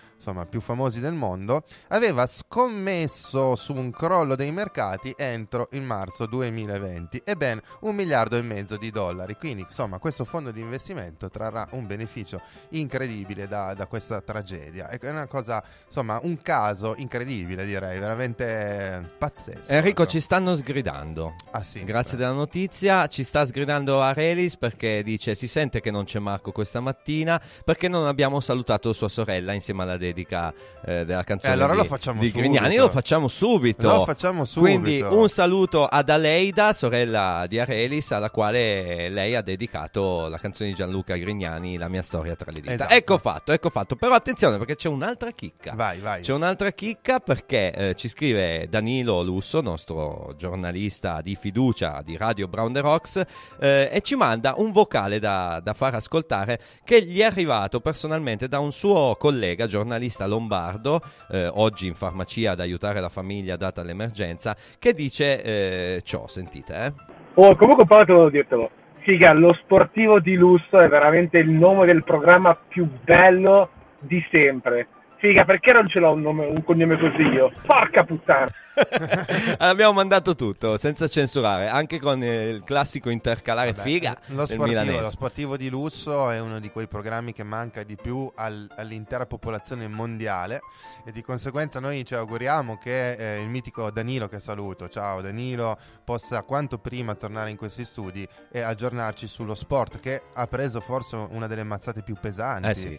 famosi del mondo, aveva scommesso su un crollo dei mercati entro il marzo 2020 e ben $1,5 miliardi. Quindi insomma questo fondo di investimento trarrà un beneficio incredibile da questa tragedia. È una cosa, insomma, un caso incredibile, direi, veramente pazzesco. Enrico, ci stanno sgridando. Ah sì, grazie della notizia. Ci sta sgridando Arelis perché dice: si sente che non c'è Marco questa mattina perché non abbiamo salutato sua sorella insieme alla dedica della canzone allora lo facciamo di Grignani. Lo facciamo subito. Quindi un saluto ad Aleida, sorella di Arelis, alla quale lei ha dedicato la canzone di Gianluca Grignani, La mia storia tra le dita. Esatto. Ecco fatto. Però attenzione, perché c'è un'altra chicca. Vai. C'è un'altra chicca perché ci scrive Danilo Lusso, nostro giornalista di fiducia di Radio Brown the Rocks, e ci manda un vocale da far ascoltare che gli è arrivato personalmente da un suo collega giornalista lombardo, oggi in farmacia ad aiutare la famiglia data l'emergenza, che dice ciò, sentite. Comunque poi te lo dirtelo, figa, lo sportivo di lusso è veramente il nome del programma più bello di sempre. Figa, perché non ce l'ho un cognome così io? Porca puttana! Abbiamo mandato tutto, senza censurare, anche con il classico intercalare. Figa. Lo sportivo di lusso è uno di quei programmi che manca di più all'intera popolazione mondiale, e di conseguenza noi ci auguriamo che il mitico Danilo, che saluto, ciao Danilo, possa quanto prima tornare in questi studi e aggiornarci sullo sport, che ha preso forse una delle mazzate più pesanti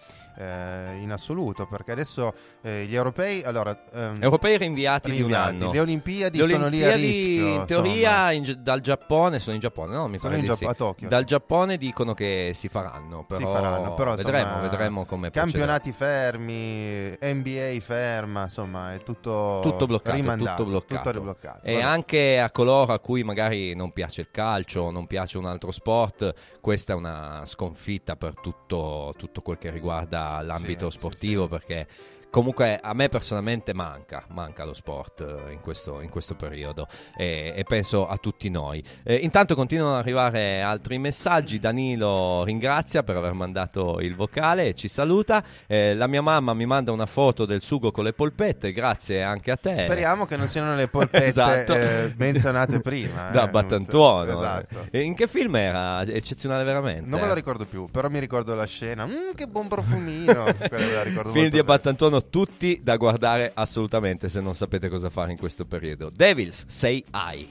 in assoluto, perché adesso gli europei europei rinviati di un anno. Le Olimpiadi sono lì a rischio. In teoria dal Giappone, sono in Giappone, no? Mi sono pare a Tokyo. Dal Giappone dicono che si faranno, però vedremo come campionati fermi, NBA ferma, insomma, è tutto bloccato, rimandato, tutto ribloccato. E anche a coloro a cui magari non piace il calcio, non piace un altro sport, questa è una sconfitta per tutto quel che riguarda l'ambito sportivo, perché comunque a me personalmente manca lo sport in questo periodo, e penso a tutti noi. Intanto continuano ad arrivare altri messaggi. Danilo ringrazia per aver mandato il vocale e ci saluta. La mia mamma mi manda una foto del sugo con le polpette, grazie anche a te. Speriamo che non siano le polpette esatto. Battantuono prima. Da Battantuono. Esatto. In che film era? Eccezionale veramente. Non me lo ricordo più, però mi ricordo la scena. Che buon profumino. Film di Battantuono, tutti da guardare assolutamente se non sapete cosa fare in questo periodo. Devils, Say I.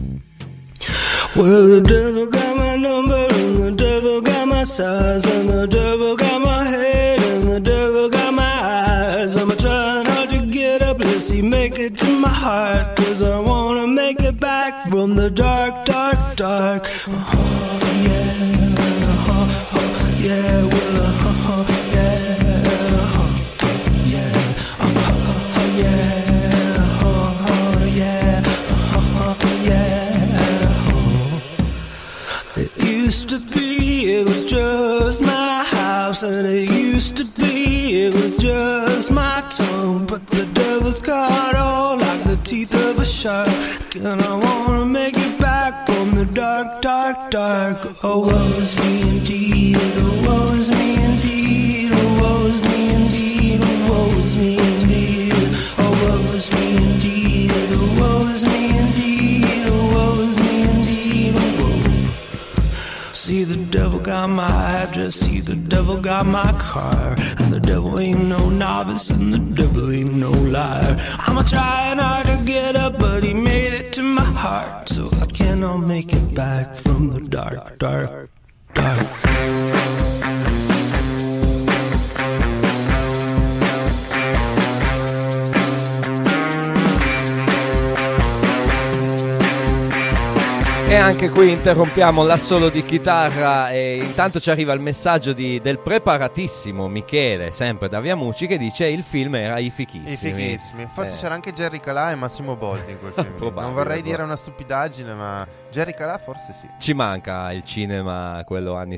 Well, the devil got my number, and the devil got my size, and the devil got my head, and the devil got my eyes. I'm trying hard to get up, let's see, make it to my heart, 'cause I wanna make it back from the dark, dark, dark. Yeah, yeah, well, yeah. It used to be, it was just my house. house that it used to be. It was just my tongue, but the devil's got all like the teeth of a shark. And I wanna make it back from the dark, dark, dark. Oh, woe's me indeed, oh, woe's me indeed, oh, woe's me indeed, oh, woe's me indeed, oh, woe's me indeed, oh, woe's me indeed, oh, woe's me indeed, oh, woe. See, the devil got my address, see, the devil got my car, and the devil ain't no novice, and the devil ain't no liar. I'm trying hard to get up, but he made it to my heart, so I cannot make it back from the dark, dark, dark. E anche qui interrompiamo l'assolo di chitarra e intanto ci arriva il messaggio del preparatissimo Michele, sempre da Viamucci, che dice il film era I Fichissimi. Forse c'era anche Jerry Calà e Massimo Boldi in quel film. Non vorrei dire una stupidaggine, ma Jerry Calà forse sì. Ci manca il cinema, quello anni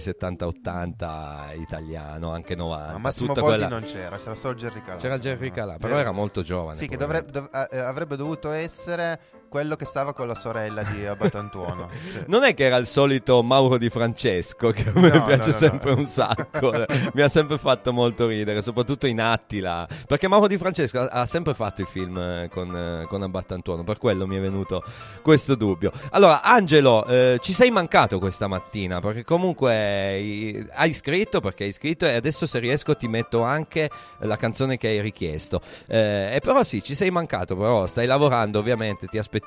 70-80 italiano, anche 90. Ma Massimo Boldi non c'era solo Jerry Calà. C'era Jerry Calà, però era molto giovane. Sì, che avrebbe dovuto essere quello che stava con la sorella di Abbatantuono. Sì. Non è che era il solito Mauro Di Francesco, che a me piace sempre un sacco. Mi ha sempre fatto molto ridere, soprattutto in Attila, perché Mauro Di Francesco ha sempre fatto i film con Abbatantuono, per quello mi è venuto questo dubbio. Allora, Angelo, ci sei mancato questa mattina, perché comunque hai scritto, e adesso se riesco ti metto anche la canzone che hai richiesto. E però sì, ci sei mancato, però stai lavorando, ovviamente, ti aspettiamo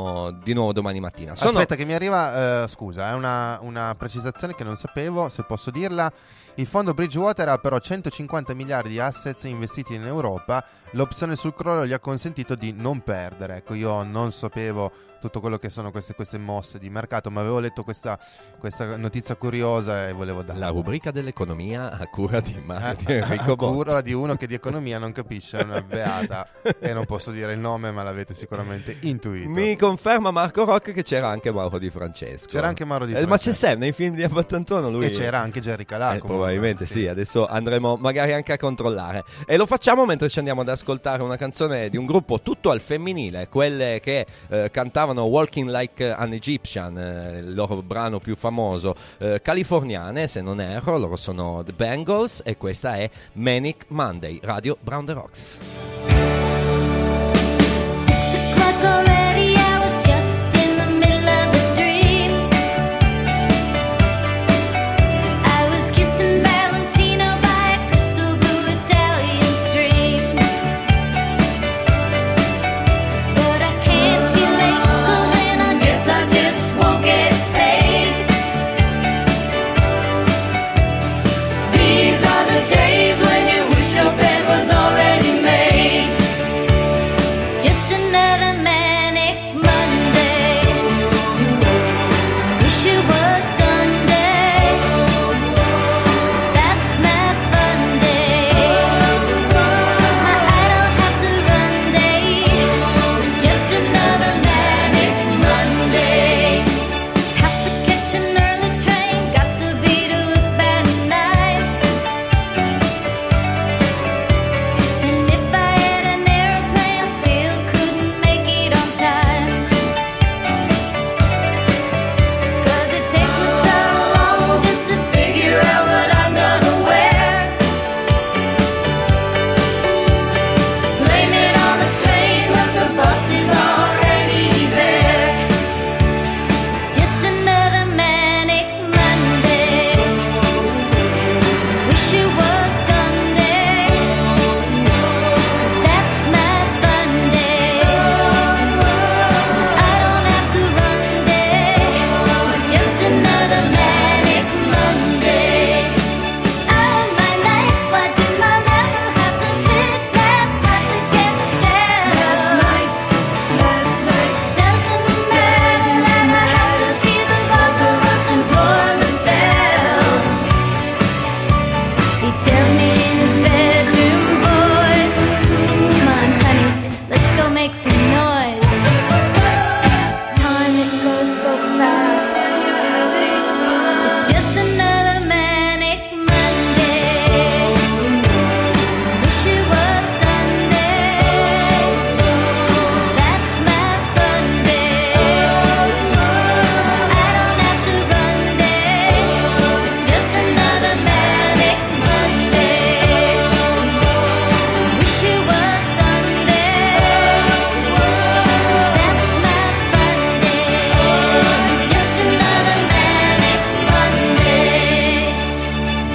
di nuovo domani mattina. Aspetta che mi arriva, scusa, è una precisazione che non sapevo, se posso dirla. Il fondo Bridgewater ha però 150 miliardi di assets investiti in Europa. L'opzione sul crollo gli ha consentito di non perdere. Ecco, io non sapevo tutto quello che sono queste mosse di mercato, ma avevo letto questa notizia curiosa e volevo darla. La rubrica dell'economia a cura di Enrico Botti. A cura di uno che di economia non capisce, è una beata, e non posso dire il nome, ma l'avete sicuramente intuito. Mi conferma Marco Rocca che c'era anche Mauro Di Francesco. C'era anche Mauro Di Francesco. Ma c'è sempre nei film di Abbatantuono lui. E c'era anche Jerry Calà. Probabilmente sì, adesso andremo magari anche a controllare. E lo facciamo mentre ci andiamo ad ascoltare una canzone di un gruppo tutto al femminile, quelle che cantavano Walking Like an Egyptian, il loro brano più famoso, californiane se non erro. Loro sono The Bangles e questa è Manic Monday, Radio Brown the Rocks. These are the days when you wish your bed was already made.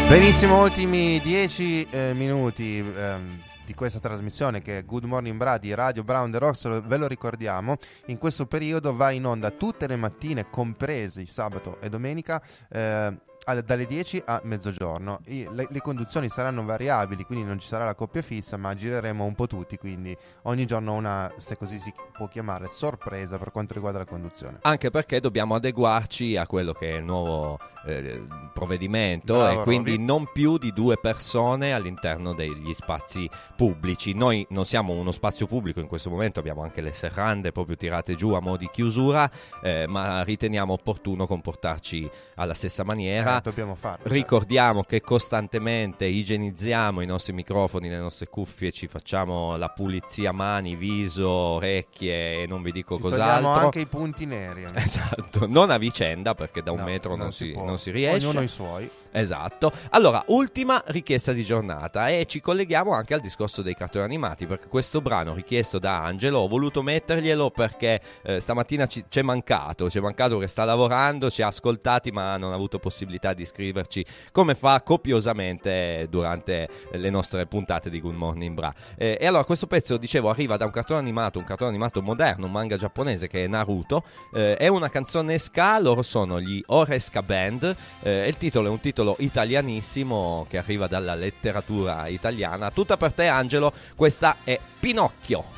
Benissimo, ultimi 10 minuti di questa trasmissione che è Good Morning Bra di Radio Brown The Rocks, ve lo ricordiamo, in questo periodo va in onda tutte le mattine, compresi sabato e domenica, dalle 10 a mezzogiorno. Le conduzioni saranno variabili, quindi non ci sarà la coppia fissa, ma gireremo un po' tutti, quindi ogni giorno una, se così si può chiamare, sorpresa per quanto riguarda la conduzione. Anche perché dobbiamo adeguarci a quello che è il nuovo provvedimento. Bravo, e quindi Roby. non più di 2 persone all'interno degli spazi pubblici. Noi non siamo uno spazio pubblico in questo momento, abbiamo anche le serrande proprio tirate giù a mo' di chiusura, ma riteniamo opportuno comportarci alla stessa maniera. Dobbiamo farlo. Ricordiamo che costantemente igienizziamo i nostri microfoni, le nostre cuffie, ci facciamo la pulizia mani, viso, orecchie e non vi dico cos'altro. Togliamo anche i punti neri. Esatto, non a vicenda perché da un No, metro non non si si può. non si riesce. Ognuno i suoi. Esatto. Allora, ultima richiesta di giornata e ci colleghiamo anche al discorso dei cartoni animati, perché questo brano richiesto da Angelo ho voluto metterglielo perché stamattina ci è mancato perché sta lavorando, ci ha ascoltati ma non ha avuto possibilità di scriverci come fa copiosamente durante le nostre puntate di Good Morning Bra. E allora questo pezzo, dicevo, arriva da un cartone animato moderno, un manga giapponese che è Naruto, è una canzone ska, loro sono gli Oreska Band, e il titolo è un titolo italianissimo che arriva dalla letteratura italiana. Tutta per te, Angelo, questa è Pinocchio.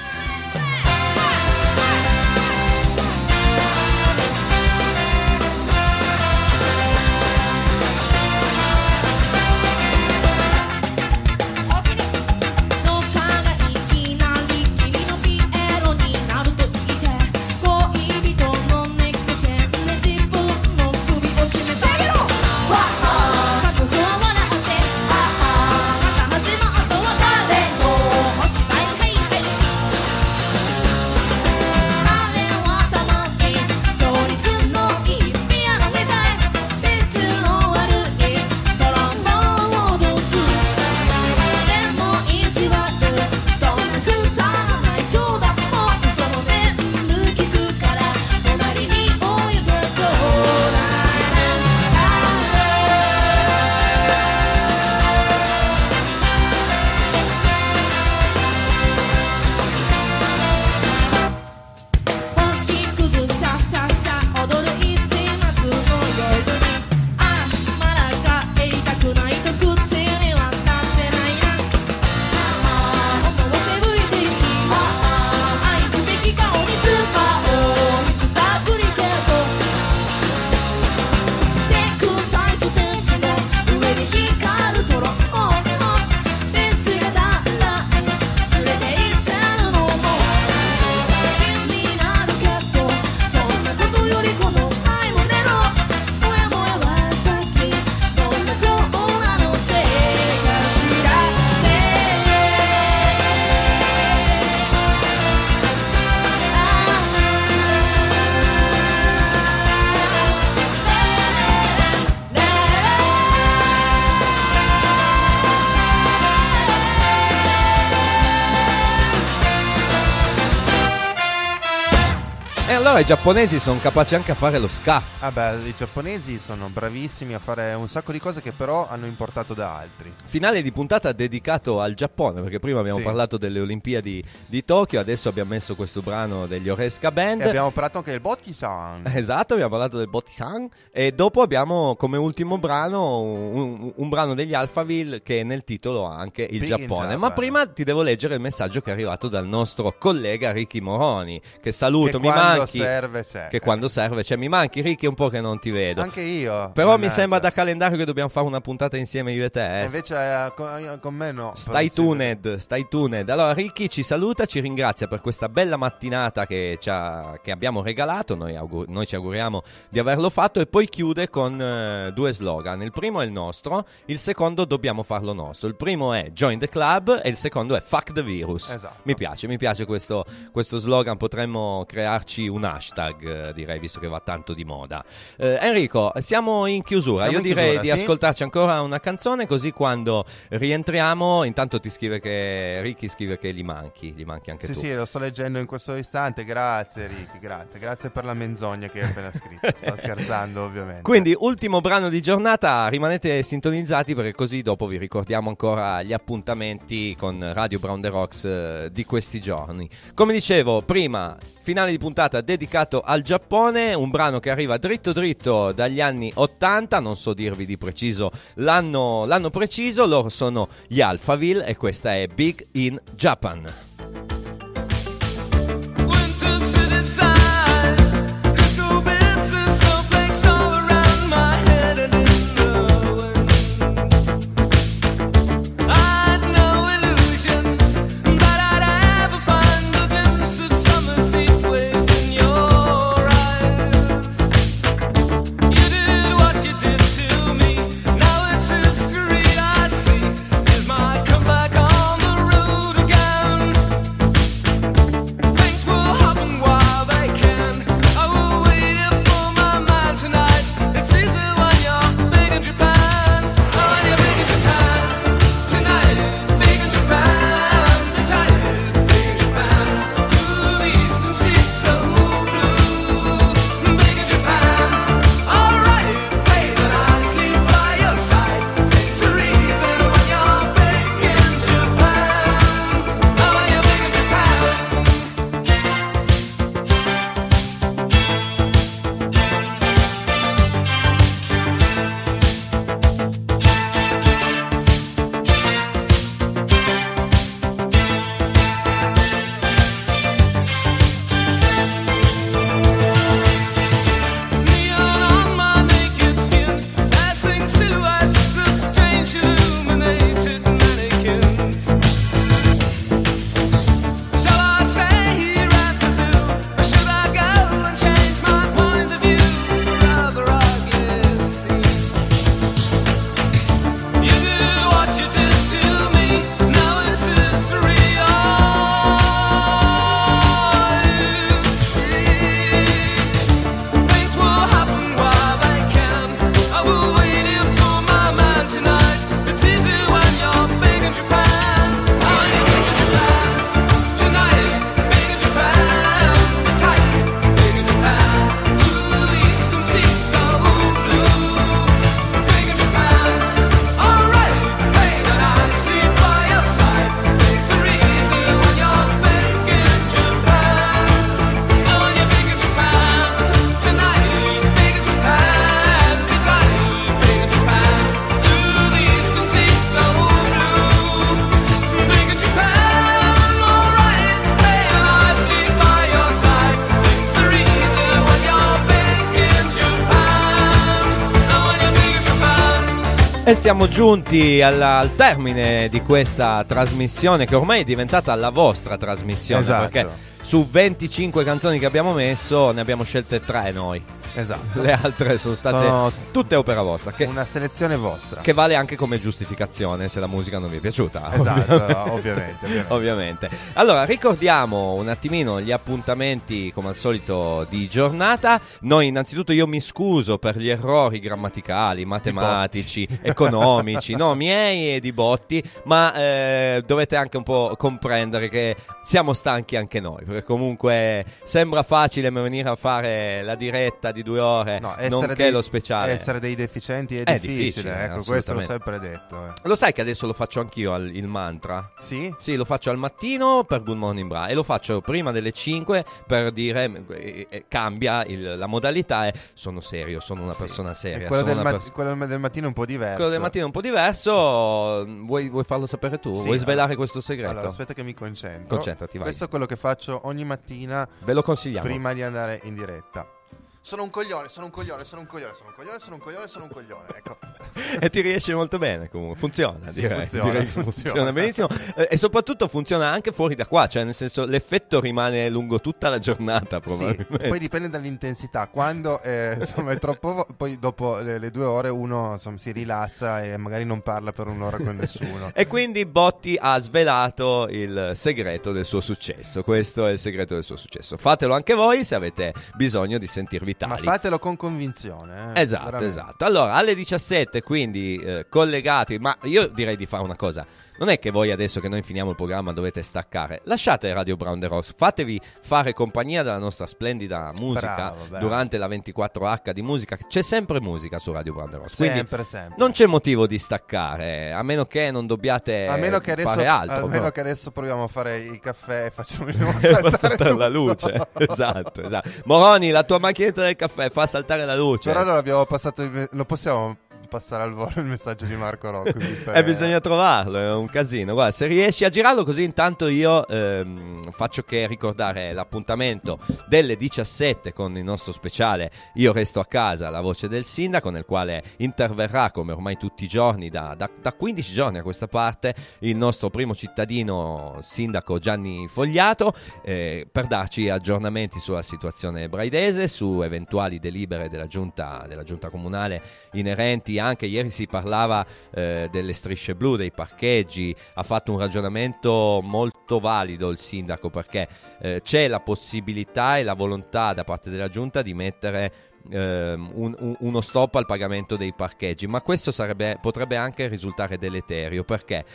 Allora i giapponesi sono capaci anche a fare lo ska. I giapponesi sono bravissimi a fare un sacco di cose che però hanno importato da altri. Finale di puntata dedicato al Giappone, perché prima abbiamo parlato delle Olimpiadi di Tokyo, adesso abbiamo messo questo brano degli Oreska Band. E abbiamo parlato anche del Botti-san. Esatto, abbiamo parlato del Botti-san. E dopo abbiamo come ultimo brano un brano degli Alphaville che nel titolo ha anche il Giappone. Ma prima ti devo leggere il messaggio che è arrivato dal nostro collega Ricky Moroni, che saluto, mi manchi. Che quando serve c'è. Mi manchi, Ricky, un po' che non ti vedo. Anche io. Però mi sembra da calendario che dobbiamo fare una puntata insieme io e te. E invece con me no. Stai tuned. Allora Ricky ci saluta, ci ringrazia per questa bella mattinata che abbiamo regalato. Noi ci auguriamo di averlo fatto, e poi chiude con 2 slogan. Il primo è il nostro, il secondo dobbiamo farlo nostro. Il primo è Join the Club e il secondo è Fuck the Virus. Esatto. Mi piace questo slogan, potremmo crearci un hashtag, direi, visto che va tanto di moda. Enrico, siamo in chiusura. Siamo Io in direi chiusura, di sì? ascoltarci ancora una canzone, così quando rientriamo, intanto ti scrive che Ricky scrive che gli manchi anche tu. Sì, lo sto leggendo in questo istante. Grazie Ricky, grazie per la menzogna che hai appena scritto. Sto scherzando, ovviamente. Quindi ultimo brano di giornata, rimanete sintonizzati perché così dopo vi ricordiamo ancora gli appuntamenti con Radio Brown The Rocks di questi giorni. Come dicevo prima, finale di puntata dedicato al Giappone, un brano che arriva dritto dagli anni 80, non so dirvi di preciso l'anno preciso, loro sono gli Alphaville e questa è Big in Japan. E siamo giunti al termine di questa trasmissione, che ormai è diventata la vostra trasmissione, esatto, perché su 25 canzoni che abbiamo messo ne abbiamo scelte 3 noi. Esatto. Le altre sono state tutte opera vostra, che, una selezione vostra, che vale anche come giustificazione se la musica non vi è piaciuta. Esatto, ovviamente. Ovviamente. Allora, ricordiamo un attimino gli appuntamenti come al solito di giornata. Noi innanzitutto io mi scuso per gli errori grammaticali, matematici, economici, no, miei e di Botti, ma dovete anche un po' comprendere che siamo stanchi anche noi, perché comunque sembra facile venire a fare la diretta di 2 ore, no, nonché lo speciale. Essere dei deficienti è difficile, ecco, questo l'ho sempre detto. Lo sai che adesso lo faccio anch'io il mantra? Sì? Sì, lo faccio al mattino per Good Morning Bra e lo faccio prima delle 5 per dire cambia la modalità e sono serio, sono una persona seria. Quello del mattino è un po' diverso. Quello del mattino è un po' diverso. Vuoi farlo sapere tu? Sì, Vuoi svelare questo segreto? Allora, aspetta che mi concentro. Concentrati, vai. Questo è quello che faccio ogni mattina. Ve lo consigliamo. Prima di andare in diretta. sono un coglione, ecco. E ti riesce molto bene comunque, funziona, Sì, direi funziona. funziona benissimo, e soprattutto funziona anche fuori da qua, cioè nel senso l'effetto rimane lungo tutta la giornata probabilmente. Sì, poi dipende dall'intensità, quando insomma è troppo, poi dopo le 2 ore uno insomma si rilassa e magari non parla per un'ora con nessuno. E quindi Botti ha svelato il segreto del suo successo. Questo è il segreto del suo successo. Fatelo anche voi se avete bisogno di sentirvi tali. Ma fatelo con convinzione. Esatto, veramente. esatto. Allora, alle 17, quindi collegati, ma io direi di fare una cosa. Non è che voi adesso che noi finiamo il programma dovete staccare. Lasciate Radio Brown The Rocks, fatevi fare compagnia dalla nostra splendida musica Bravo. durante la 24H di musica. C'è sempre musica su Radio Brown The Rocks. Sempre, quindi sempre. non c'è motivo di staccare, a meno che non dobbiate fare altro. A meno no? che adesso proviamo a fare il caffè e facciamo saltare saltare la luce. Esatto. Moroni, la tua macchinetta del caffè fa saltare la luce. Però non abbiamo passato lo possiamo passare al volo il messaggio di Marco Rocco. Bisogna trovarlo, è un casino. Guarda, se riesci a girarlo così, intanto io faccio che ricordare l'appuntamento delle 17 con il nostro speciale Io resto a casa, la voce del sindaco, nel quale interverrà, come ormai tutti i giorni, da 15 giorni a questa parte, il nostro primo cittadino sindaco Gianni Fogliato, per darci aggiornamenti sulla situazione braidese, su eventuali delibere della giunta comunale inerenti. Anche ieri si parlava delle strisce blu, dei parcheggi. Ha fatto un ragionamento molto valido il sindaco, perché c'è la possibilità e la volontà da parte della giunta di mettere uno stop al pagamento dei parcheggi, ma questo potrebbe anche risultare deleterio. Perché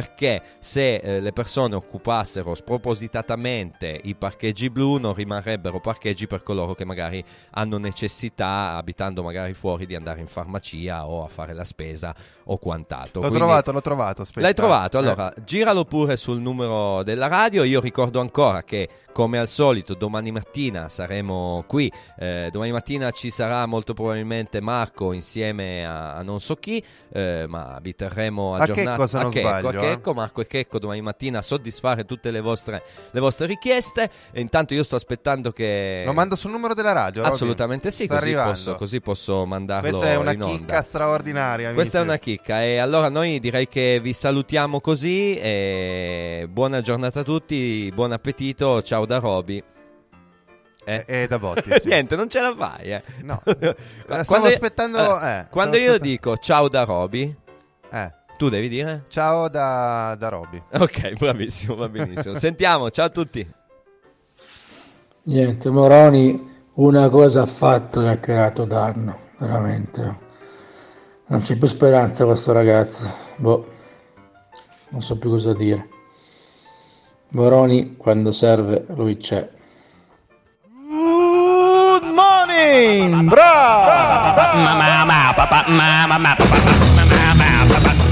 se le persone occupassero spropositatamente i parcheggi blu, non rimarrebbero parcheggi per coloro che magari hanno necessità, abitando magari fuori, di andare in farmacia o a fare la spesa o quant'altro. L'ho trovato, aspetta. L'hai trovato? Allora giralo pure sul numero della radio. Io ricordo ancora che, come al solito, domani mattina saremo qui. Domani mattina ci sarà molto probabilmente Marco insieme a non so chi, ma vi terremo aggiornati. A Checco, se non sbaglio. A Checco, Marco e Checco domani mattina a soddisfare tutte le vostre richieste. E intanto io sto aspettando che... Lo mando sul numero della radio? Assolutamente sì, così posso mandarlo in onda. Questa è una chicca straordinaria, amici. Questa è una chicca, e allora noi direi che vi salutiamo così, e buona giornata a tutti, buon appetito, ciao da Roby. E da Botti, sì. Niente, non ce la fai, No. Stavo aspettando. Quando io dico ciao da Roby, tu devi dire ciao da Roby. Ok, bravissimo, va benissimo. Sentiamo, ciao a tutti. Niente, Moroni una cosa ha fatto che ha creato danno, veramente. Non c'è più speranza questo ragazzo. Non so più cosa dire. Moroni quando serve lui c'è. Good morning, bravo!